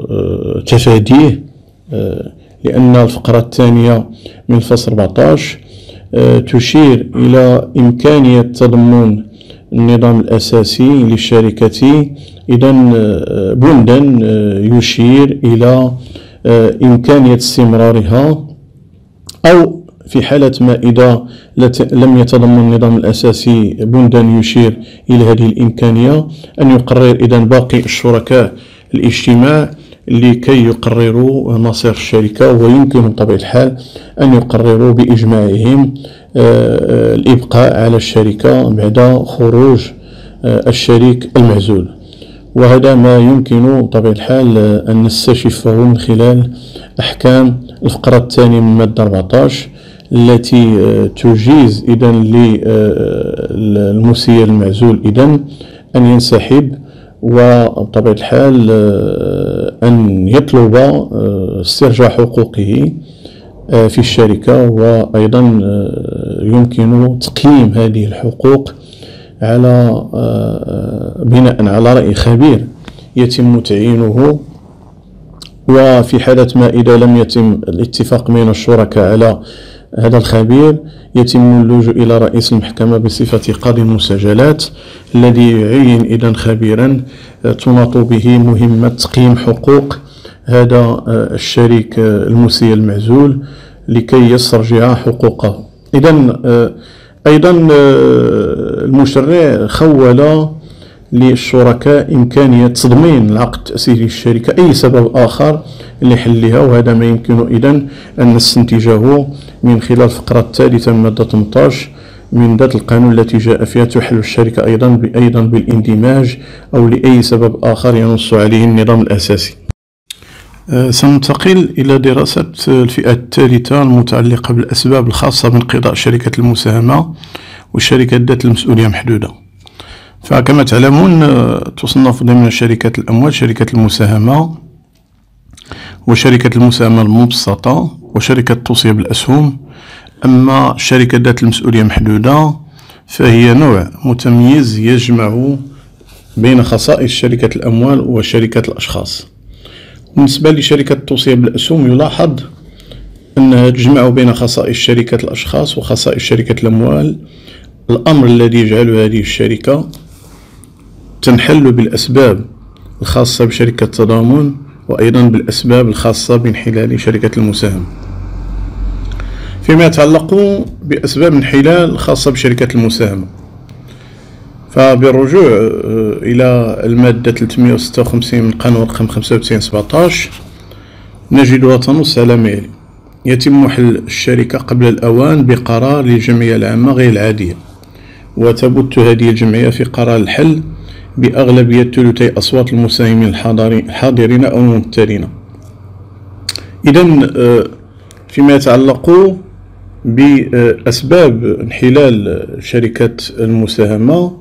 تفاديه، لأن الفقرة الثانية من الفصل أربعة عشر تشير إلى إمكانية تضمن النظام الأساسي للشركة. إذن بندا يشير إلى إمكانية استمرارها، أو في حالة ما إذا لم يتضمن النظام الأساسي بندا يشير إلى هذه الإمكانية أن يقرر إذن باقي الشركاء الاجتماع لكي يقرروا مصير الشركة، ويمكن بطبيعة الحال أن يقرروا بإجماعهم الإبقاء على الشركة بعد خروج الشريك المعزول. وهذا ما يمكن بطبيعة الحال أن نستشفه من خلال أحكام الفقرة الثانية من المادة أربعطاش التي تجيز إذن للمسير المعزول إذن أن ينسحب، وبطبيعة الحال أن يطلب استرجاع حقوقه في الشركة، وأيضا يمكن تقييم هذه الحقوق على بناء على رأي خبير يتم تعيينه. وفي حالة ما إذا لم يتم الاتفاق بين الشركاء على هذا الخبير يتم اللجوء إلى رئيس المحكمة بصفة قاضي المساجلات الذي يعين إذن خبيرا تناط به مهمة تقييم حقوق هذا الشريك المسير المعزول لكي يسترجع حقوقه. إذن أيضا المشرع خول للشركاء إمكانية تضمين العقد التأسيسي للشركة أي سبب آخر لحلها، وهذا ما يمكن إذن أن نستنتجه من خلال الفقرة الثالثة من مادة ثمنطاش من ذات القانون التي جاء فيها تحل الشركة أيضا أيضا بالاندماج أو لأي سبب آخر ينص عليه النظام الأساسي. سننتقل إلى دراسة الفئة الثالثة المتعلقة بالأسباب الخاصة بانقضاء شركة المساهمة والشركات ذات المسؤولية محدودة. فكما تعلمون تصنف ضمن شركات الأموال شركة المساهمة وشركة المساهمة المبسطة وشركة توصية بالأسهم. أما الشركة ذات المسؤولية محدودة فهي نوع متميز يجمع بين خصائص شركة الأموال وشركة الأشخاص. بالنسبة لشركة التوصية بالأسهم يلاحظ أنها تجمع بين خصائص شركة الأشخاص وخصائص شركة الأموال، الأمر الذي يجعل هذه الشركة تنحل بالأسباب الخاصة بشركة التضامن وأيضا بالأسباب الخاصة بانحلال شركة المساهمة. فيما يتعلق بأسباب الانحلال الخاصة بشركة المساهمة، فبالرجوع إلى المادة ثلاثمئة وستة وخمسين من قانون رقم خمسة وتسعين سبعطاش نجدها تنص على ما يلي: يتم حل الشركة قبل الأوان بقرار للجمعية العامة غير العادية، وتبت هذه الجمعية في قرار الحل بأغلبية ثلثي أصوات المساهمين الحاضرين أو الممثلين. إذن فيما يتعلق بأسباب انحلال شركة المساهمة،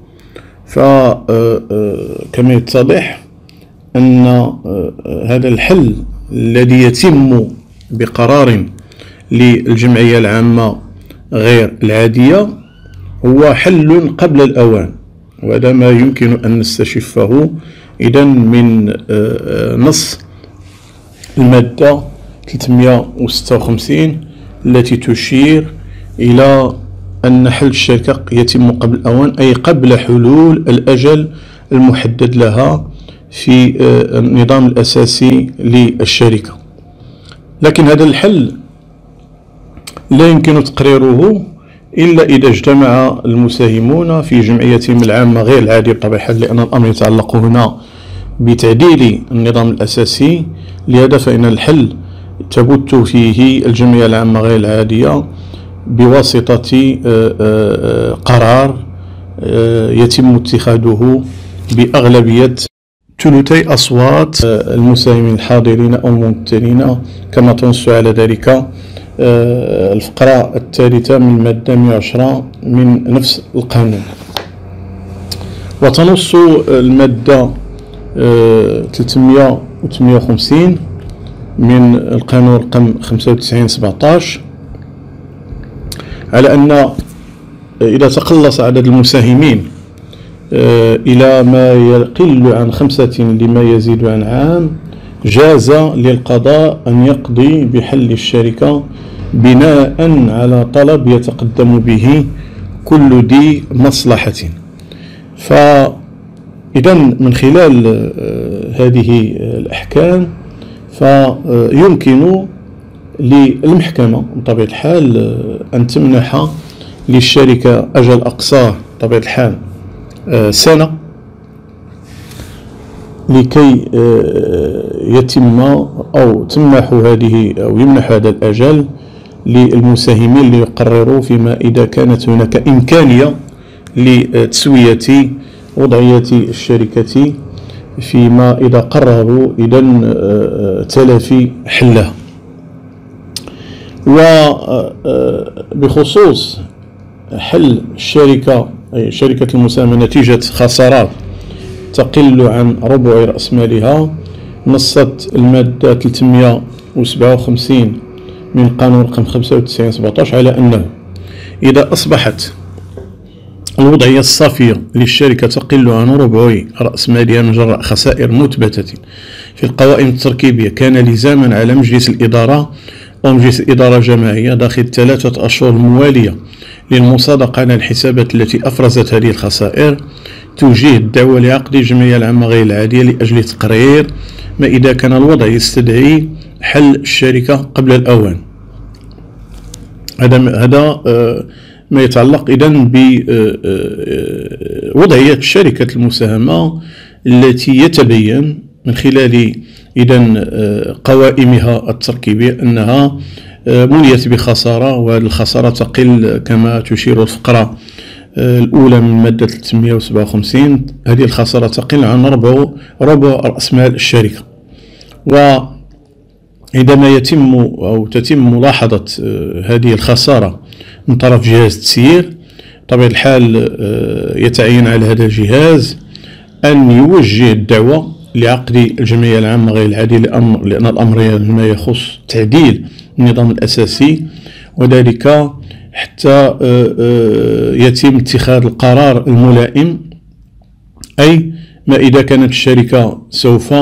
فكما يتضح أن هذا الحل الذي يتم بقرار للجمعية العامة غير العادية هو حل قبل الأوان، وهذا ما يمكن أن نستشفه إذن من نص المادة ثلاثمئة وستة وخمسين التي تشير إلى أن حل الشركة يتم قبل الأوان، أي قبل حلول الأجل المحدد لها في النظام الأساسي للشركة. لكن هذا الحل لا يمكن تقريره إلا إذا اجتمع المساهمون في جمعيتهم العامة غير العادية بطبيعة الحال، لأن الأمر يتعلق هنا بتعديل النظام الأساسي. لهذا فإن الحل تبت فيه الجمعية العامة غير العادية بواسطة قرار يتم اتخاذه بأغلبية ثلثي أصوات المساهمين الحاضرين أو الممثلين، كما تنص على ذلك الفقرة الثالثة من المادة مئة وعشرة من نفس القانون. وتنص المادة ثلاثمئة وثمانية وخمسين من القانون رقم خمسة وتسعين سبعطاش على أن إذا تقلص عدد المساهمين إلى ما يقل عن خمسة لما يزيد عن عام جاز للقضاء أن يقضي بحل الشركة بناء على طلب يتقدم به كل ذي مصلحة. فإذا من خلال هذه الأحكام فيمكن للمحكمة بطبيعة الحال أن تمنح للشركة أجل أقصاه بطبيعة الحال سنة لكي يتم أو تمنح هذه أو يمنح هذا الأجل للمساهمين ليقرروا فيما إذا كانت هناك إمكانية لتسوية وضعية الشركة فيما إذا قرروا إذا تلافي حلها. وبخصوص حل الشركة أي شركة المساهمة نتيجة خسارات تقل عن ربع رأس مالها، نصت المادة ثلاثمائة وسبعة وخمسين من قانون رقم خمسة وتسعين سبعطاش على أنه إذا أصبحت الوضعية الصافية للشركة تقل عن ربع رأس مالها من جراء خسائر مثبتة في القوائم التركيبية، كان لزاما على مجلس الإدارة أو مجلس الإدارة الجماعية داخل ثلاثة أشهر موالية للمصادقة على الحسابات التي أفرزت هذه الخسائر توجيه الدعوة لعقد الجمعية العامة غير العادية لأجل تقرير ما إذا كان الوضع يستدعي حل الشركة قبل الأوان. هذا هذا ما يتعلق إذن بوضعية شركة المساهمة التي يتبين من خلال إذن قوائمها التركيبية أنها منيت بخسارة، وهذه الخسارة تقل كما تشير الفقرة الأولى من المادة ثلاثمائة وسبعة وخمسين، هذه الخسارة تقل عن ربع ربع رأس مال الشركة. وعندما يتم أو تتم ملاحظة هذه الخسارة من طرف جهاز التسيير، بطبيعة الحال يتعين على هذا الجهاز أن يوجه الدعوة لعقد الجمعية العامة غير العادية، لأن الأمر ما يخص تعديل النظام الأساسي، وذلك حتى يتم اتخاذ القرار الملائم، أي ما إذا كانت الشركة سوف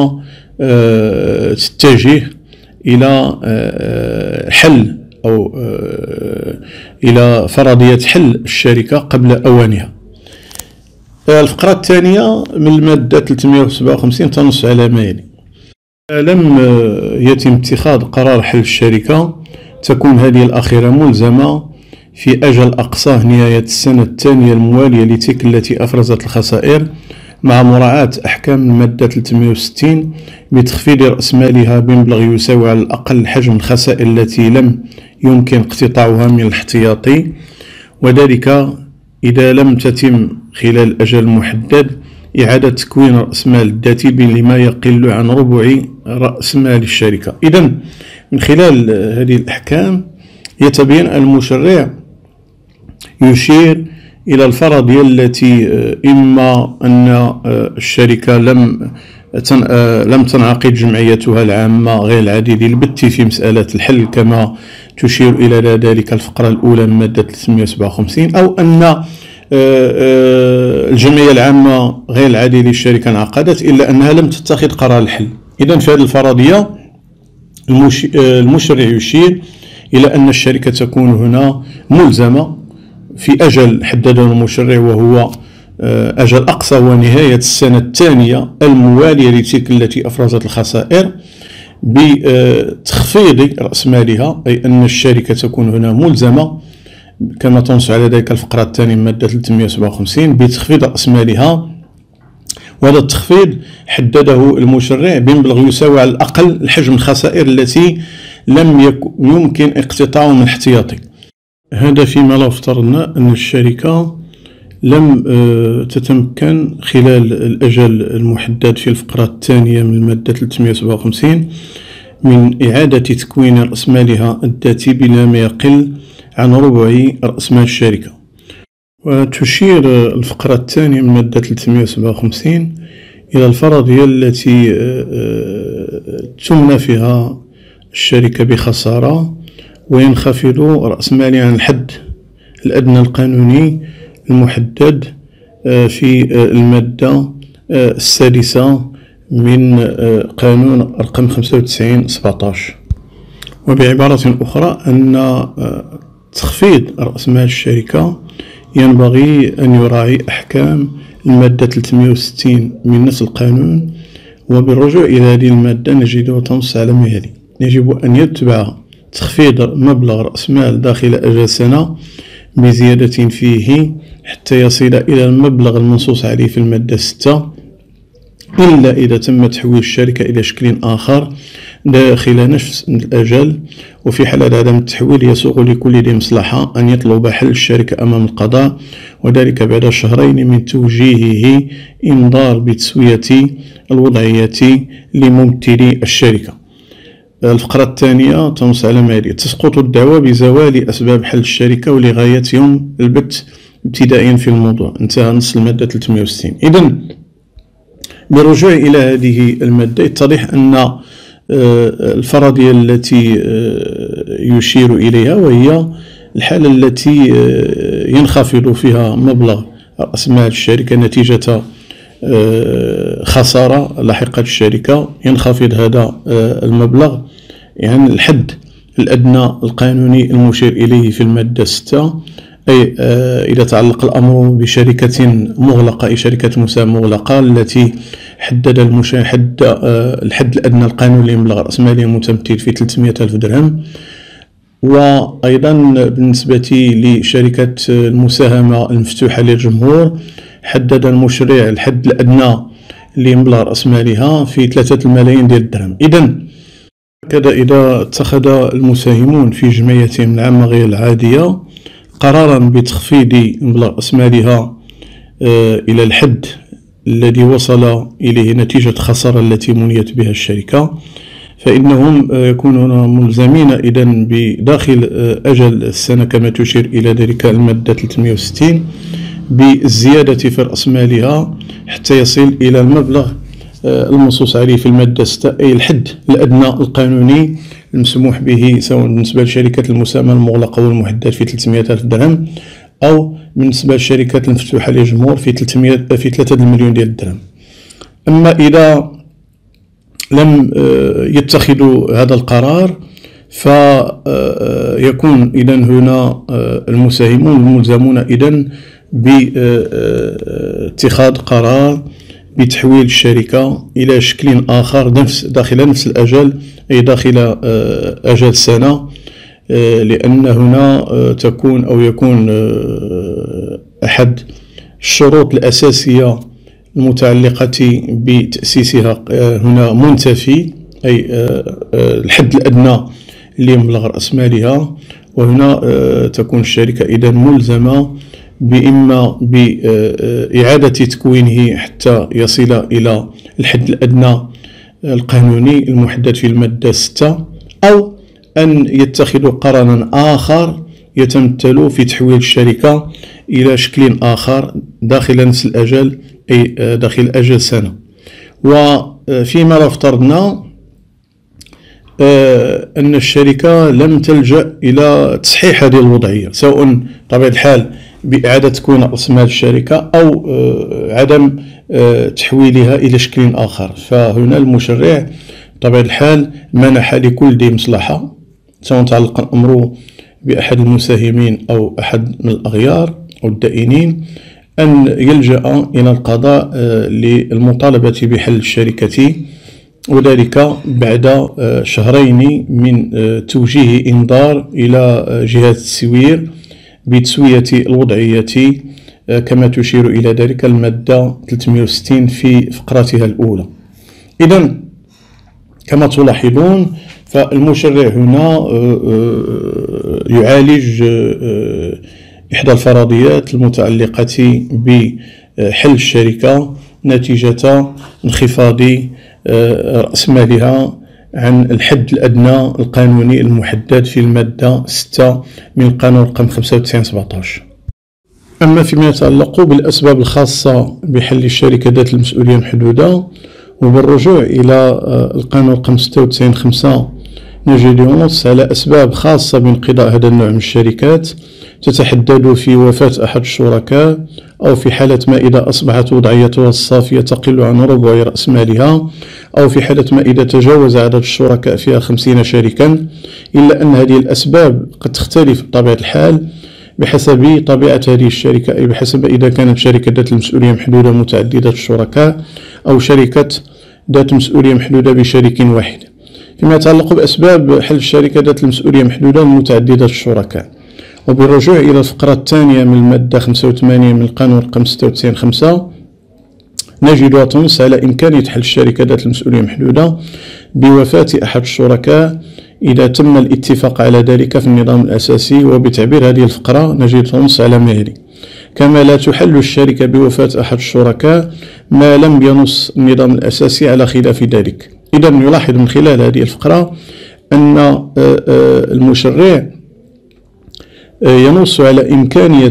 تتجه إلى حل أو إلى فرضية حل الشركة قبل أوانها. الفقرة الثانية من المادة ثلاثمائة وسبعة وخمسين تنص على ما يلي: لم يتم اتخاذ قرار حل الشركة تكون هذه الأخيرة ملزمة في أجل أقصاه نهاية السنة الثانية الموالية لتلك التي أفرزت الخسائر، مع مراعاة أحكام المادة ثلاثمائة وستين بتخفيض رأس مالها بمبلغ يساوي على الأقل حجم الخسائر التي لم يمكن اقتطاعها من الاحتياطي، وذلك إذا لم تتم خلال الأجل المحدد إعادة تكوين رأس مال الذاتي لما يقل عن ربع رأس مال الشركة. إذن من خلال هذه الأحكام يتبين المشرع يشير إلى الفرضية التي إما أن الشركة لم لم تنعقد جمعيتها العامة غير العادية للبت في مسألة الحل كما تشير إلى ذلك الفقرة الأولى من مادة ثلاثمائة وسبعة وخمسين، أو أن الجمعية العامة غير العادية للشركة انعقدت إلا أنها لم تتخذ قرار الحل. إذن في هذه الفرضية المشرع يشير إلى أن الشركة تكون هنا ملزمة في أجل حدده المشرع، وهو أجل أقصى ونهاية السنة الثانية الموالية لتلك التي أفرزت الخسائر، بتخفيض رأس مالها، أي أن الشركة تكون هنا ملزمة كما تنص على ذلك الفقرة الثانية من مادة ثلاثمائة وسبعة وخمسين بتخفيض رأس مالها، وهذا التخفيض حدده المشرع بمبلغ يساوي على الأقل الحجم الخسائر التي لم يمكن اقتطاعه من احتياطي. هذا فيما لو افترضنا أن الشركة لم تتمكن خلال الأجل المحدد في الفقرة الثانية من المادة ثلاثمائة وسبعة وخمسين من إعادة تكوين رأس مالها الذاتي بلا ما يقل عن ربع رأس مال الشركة. وتشير الفقرة الثانية من المادة ثلاثمائة وسبعة وخمسين إلى الفرضية التي تمنى فيها الشركة بخسارة وينخفض رأس مالها عن الحد الأدنى القانوني المحدد في المادة السادسة من قانون رقم خمسة وتسعين سبعطاش. وبعبارة أخرى أن تخفيض رأس مال الشركة ينبغي أن يراعي أحكام المادة ثلاثمائة وستين من نفس القانون، وبالرجوع إلى هذه المادة نجد تنص على ما يلي: يجب أن يتبع تخفيض مبلغ رأس مال داخل أجل سنة بزيادة فيه حتى يصل إلى المبلغ المنصوص عليه في المادة ستة، إلا إذا تم تحويل الشركة إلى شكل آخر داخل نفس الأجل، وفي حالة عدم التحويل يسوغ لكل ذي مصلحة أن يطلب حل الشركة أمام القضاء، وذلك بعد شهرين من توجيهه إنذار بتسوية الوضعية لممثلي الشركة. الفقرة الثانية تنص على ما يلي: تسقط الدعوى بزوال أسباب حل الشركة ولغاية يوم البت ابتدائيا في الموضوع. انتهى نص المادة ثلاثمائة وستين. إذن بالرجوع إلى هذه المادة يتضح أن الفرضية التي يشير إليها وهي الحالة التي ينخفض فيها مبلغ رأس مال الشركة نتيجة خسارة لاحقة الشركة، ينخفض هذا المبلغ يعني الحد الأدنى القانوني المشير إليه في المادة ستة، أي إذا تعلق الأمر بشركة مغلقة أي شركة مساهمة مغلقة التي حدد المشاهد الحد الأدنى القانوني لمبلغ رأس مالي متمثل في ثلاثمائة ألف درهم. وأيضا بالنسبة لشركة المساهمة المفتوحة للجمهور حدد المشرع الحد الأدنى لمبلغ رأس مالها في ثلاثة الملايين ديال الدرهم. إذن كذا إذا اتخذ المساهمون في جمعيتهم العامة غير العادية قرارا بتخفيض مبلغ رأس مالها إلى الحد الذي وصل إليه نتيجة الخسارة التي منيت بها الشركة، فإنهم يكونون ملزمين إذن بداخل أجل السنة كما تشير إلى ذلك المادة ثلاثمائة وستين بالزيادة في رأس مالها حتى يصل إلى المبلغ المنصوص عليه في المادة ستة، أي الحد الأدنى القانوني المسموح به سواء بالنسبة لشركة المساهمة المغلقة والمحدد في ثلاثمائة ألف درهم أو بالنسبة للشركات المفتوحة للجمهور في ثلاثمائة في ثلاثة المليون ديال الدرهم. أما إذا لم يتخذوا هذا القرار فيكون إذن هنا المساهمون الملزمون إذن باتخاذ قرار بتحويل الشركة إلى شكل آخر نفس داخل نفس الأجل، أي داخل أجل سنة، لأن هنا تكون أو يكون أحد الشروط الأساسية المتعلقة بتأسيسها هنا منتفي، أي الحد الأدنى لمبلغ رأس مالها، وهنا تكون الشركة إذن ملزمة بإما بإعادة تكوينه حتى يصل إلى الحد الأدنى القانوني المحدد في المادة ستة، أو أن يتخذوا قرارا آخر يتمثل في تحويل الشركة إلى شكل آخر داخل نفس الأجل، أي داخل أجل سنة. وفيما لو افترضنا أن الشركة لم تلجأ إلى تصحيح هذه الوضعية، سواء بطبيعة الحال بإعادة تكوين رأس مال الشركة أو عدم تحويلها إلى شكل آخر، فهنا المشرع بطبيعة الحال منح لكل ذي مصلحة سواء تعلق الأمر بأحد المساهمين أو أحد من الأغيار أو الدائنين أن يلجأ إلى القضاء للمطالبة بحل الشركة، وذلك بعد شهرين من توجيه إنذار إلى جهات التسوير بتسوية الوضعية كما تشير إلى ذلك المادة ثلاثمائة وستين في فقرتها الأولى. إذن كما تلاحظون فالمشرع هنا يعالج إحدى الفرضيات المتعلقة بحل الشركة نتيجة انخفاض رأس مالها عن الحد الأدنى القانوني المحدد في المادة ستة من القانون رقم خمسة وتسعين سبعطاش. أما فيما يتعلق بالأسباب الخاصة بحل الشركة ذات المسؤولية المحدودة، وبالرجوع إلى القانون رقم ستة وتسعين خمسة نجد ينص على أسباب خاصة بانقضاء هذا النوع من الشركات تتحدد في وفاة أحد الشركاء، أو في حالة ما إذا أصبحت وضعيتها الصافية تقل عن ربع رأس مالها، أو في حالة ما إذا تجاوز عدد الشركاء فيها خمسين شريكا، إلا أن هذه الأسباب قد تختلف بطبيعة الحال بحسب طبيعة هذه الشركة، أي بحسب إذا كانت شركة ذات المسؤولية محدودة متعددة الشركاء أو شركة ذات مسؤولية محدودة بشريك واحد. فيما يتعلق بأسباب حل الشركة ذات المسؤولية محدودة متعددة الشركاء، وبالرجوع إلى الفقرة الثانية من المادة خمسة وثمانين من القانون رقم ستة وتسعين خمسة نجدها تنص على إمكانية حل الشركة ذات المسؤولية محدودة بوفاة أحد الشركاء إذا تم الاتفاق على ذلك في النظام الأساسي، وبتعبير هذه الفقرة نجد تنص على ما يلي: كما لا تحل الشركة بوفاة أحد الشركاء ما لم ينص النظام الأساسي على خلاف ذلك. إذا يلاحظ من خلال هذه الفقرة أن المشرع ينص على إمكانية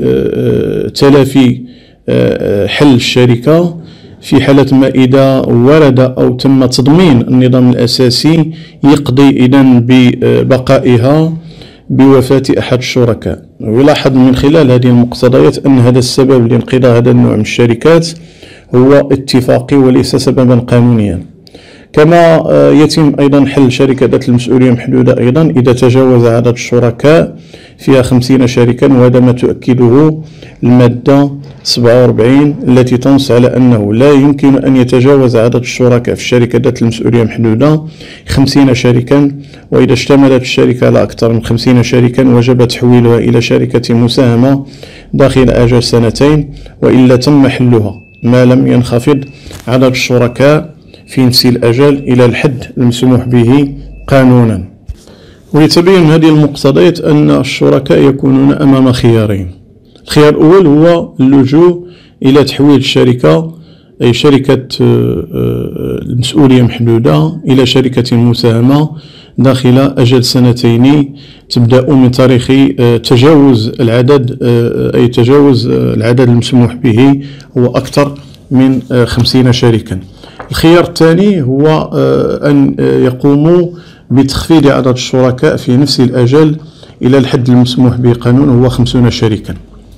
تلافي حل الشركة في حالة ما إذا ورد أو تم تضمين النظام الأساسي يقضي إذن ببقائها بوفاة أحد الشركاء. ويلاحظ من خلال هذه المقتضيات أن هذا السبب لانقضاء هذا النوع من الشركات هو اتفاقي وليس سببا قانونيا. كما يتم أيضا حل شركة ذات المسؤولية محدودة أيضا إذا تجاوز عدد الشركاء فيها خمسين شريكا، وهذا ما تؤكده المادة سبعة وأربعين التي تنص على أنه لا يمكن أن يتجاوز عدد الشركاء في الشركة ذات المسؤولية محدودة خمسين شريكا، وإذا اشتملت الشركة على أكثر من خمسين شريكا وجب تحويلها إلى شركة مساهمة داخل أجل سنتين، وإلا تم حلها ما لم ينخفض عدد الشركاء في نفس الأجل إلى الحد المسموح به قانونا. ويتبين من هذه المقتضيات أن الشركاء يكونون أمام خيارين: الخيار الأول هو اللجوء إلى تحويل الشركة، أي شركة المسؤولية محدودة، إلى شركة مساهمة داخل أجل سنتين تبدأ من تاريخ تجاوز العدد، أي تجاوز العدد المسموح به هو أكثر من خمسين شريكا. الخيار الثاني هو أن يقوموا بتخفيض عدد الشركاء في نفس الأجل إلى الحد المسموح به قانون هو خمسون شريكا.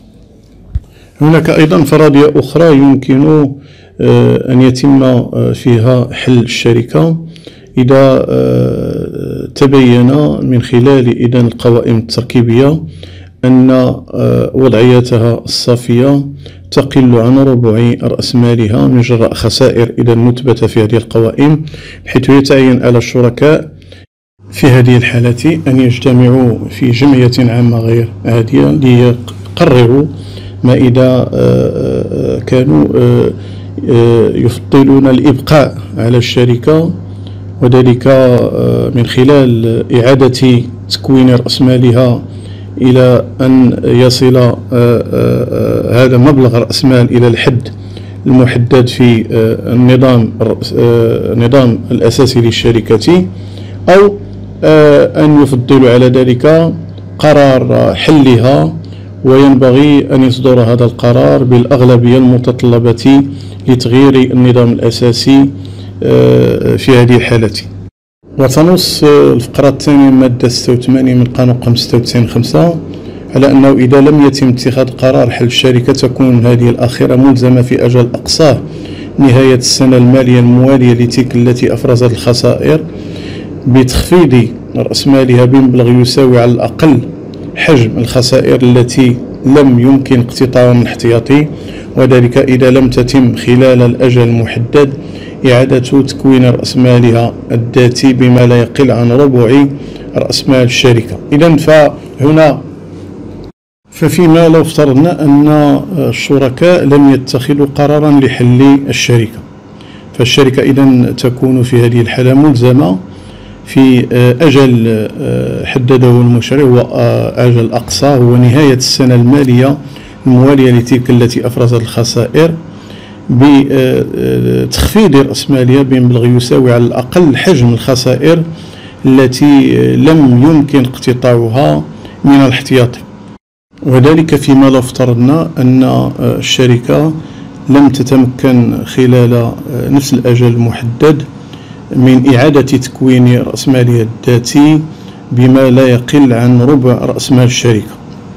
هناك أيضا فرضية أخرى يمكن أن يتم فيها حل الشركة إذا تبين من خلال إذن القوائم التركيبية أن وضعيتها الصافية تقل عن ربع رأس مالها من جراء خسائر إذا مثبتة في هذه القوائم، بحيث يتعين على الشركاء في هذه الحالة أن يجتمعوا في جمعية عامة غير عادية ليقرروا ما إذا كانوا يفضلون الإبقاء على الشركة، وذلك من خلال إعادة تكوين رأس مالها إلى أن يصل هذا مبلغ رأس مال إلى الحد المحدد في النظام النظام الأساسي للشركة، أو أن يفضلوا على ذلك قرار حلها، وينبغي أن يصدر هذا القرار بالأغلبية المتطلبة لتغيير النظام الأساسي في هذه الحالة. وتنص الفقرة الثانية مادة ستة وثمانين من قانون رقم ستة وتسعين خمسة على أنه إذا لم يتم اتخاذ قرار حل الشركة تكون هذه الأخيرة ملزمة في أجل أقصاه نهاية السنة المالية الموالية لتلك التي أفرزت الخسائر بتخفيض رأس مالها بمبلغ يساوي على الأقل حجم الخسائر التي لم يمكن اقتطاعها من الاحتياطي، وذلك إذا لم تتم خلال الأجل المحدد إعادة تكوين رأس مالها الذاتي بما لا يقل عن ربع رأس مال الشركة. إذن فهنا ففيما لو افترضنا أن الشركاء لم يتخذوا قرارا لحل الشركة، فالشركة إذن تكون في هذه الحالة ملزمة في أجل حدده المشرع وأجل أقصى هو نهاية السنة المالية الموالية لتلك التي أفرزت الخسائر بتخفيض رأس مالها بمبلغ يساوي على الأقل حجم الخسائر التي لم يمكن اقتطاعها من الاحتياطي، وذلك فيما لو افترضنا أن الشركة لم تتمكن خلال نفس الأجل المحدد من إعادة تكوين رأس مالها الذاتي بما لا يقل عن ربع رأس مال الشركة.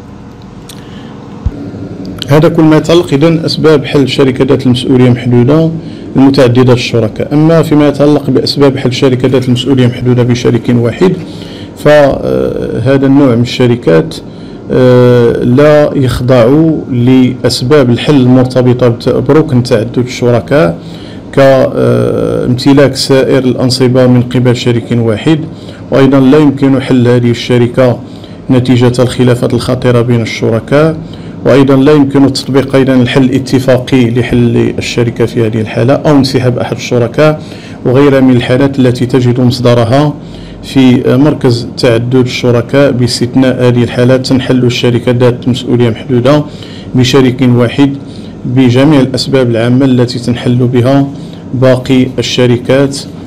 هذا كل ما يتعلق إذن أسباب حل شركة ذات المسؤولية محدودة المتعددة الشركاء. أما فيما يتعلق بأسباب حل شركة ذات المسؤولية محدودة بشريك واحد، فهذا النوع من الشركات لا يخضع لأسباب الحل المرتبطة بركن تعدد الشركاء كامتلاك سائر الأنصبة من قبل شريك واحد، وأيضا لا يمكن حل هذه الشركة نتيجة الخلافات الخطيرة بين الشركاء، وأيضا لا يمكن تطبيق أيضا الحل الاتفاقي لحل الشركة في هذه الحالة أو انسحاب أحد الشركاء، وغيرها من الحالات التي تجد مصدرها في مركز تعدد الشركاء. باستثناء هذه الحالات تنحل الشركة ذات مسؤولية محدودة بشريك واحد بجميع الأسباب العامة التي تنحل بها باقي الشركات.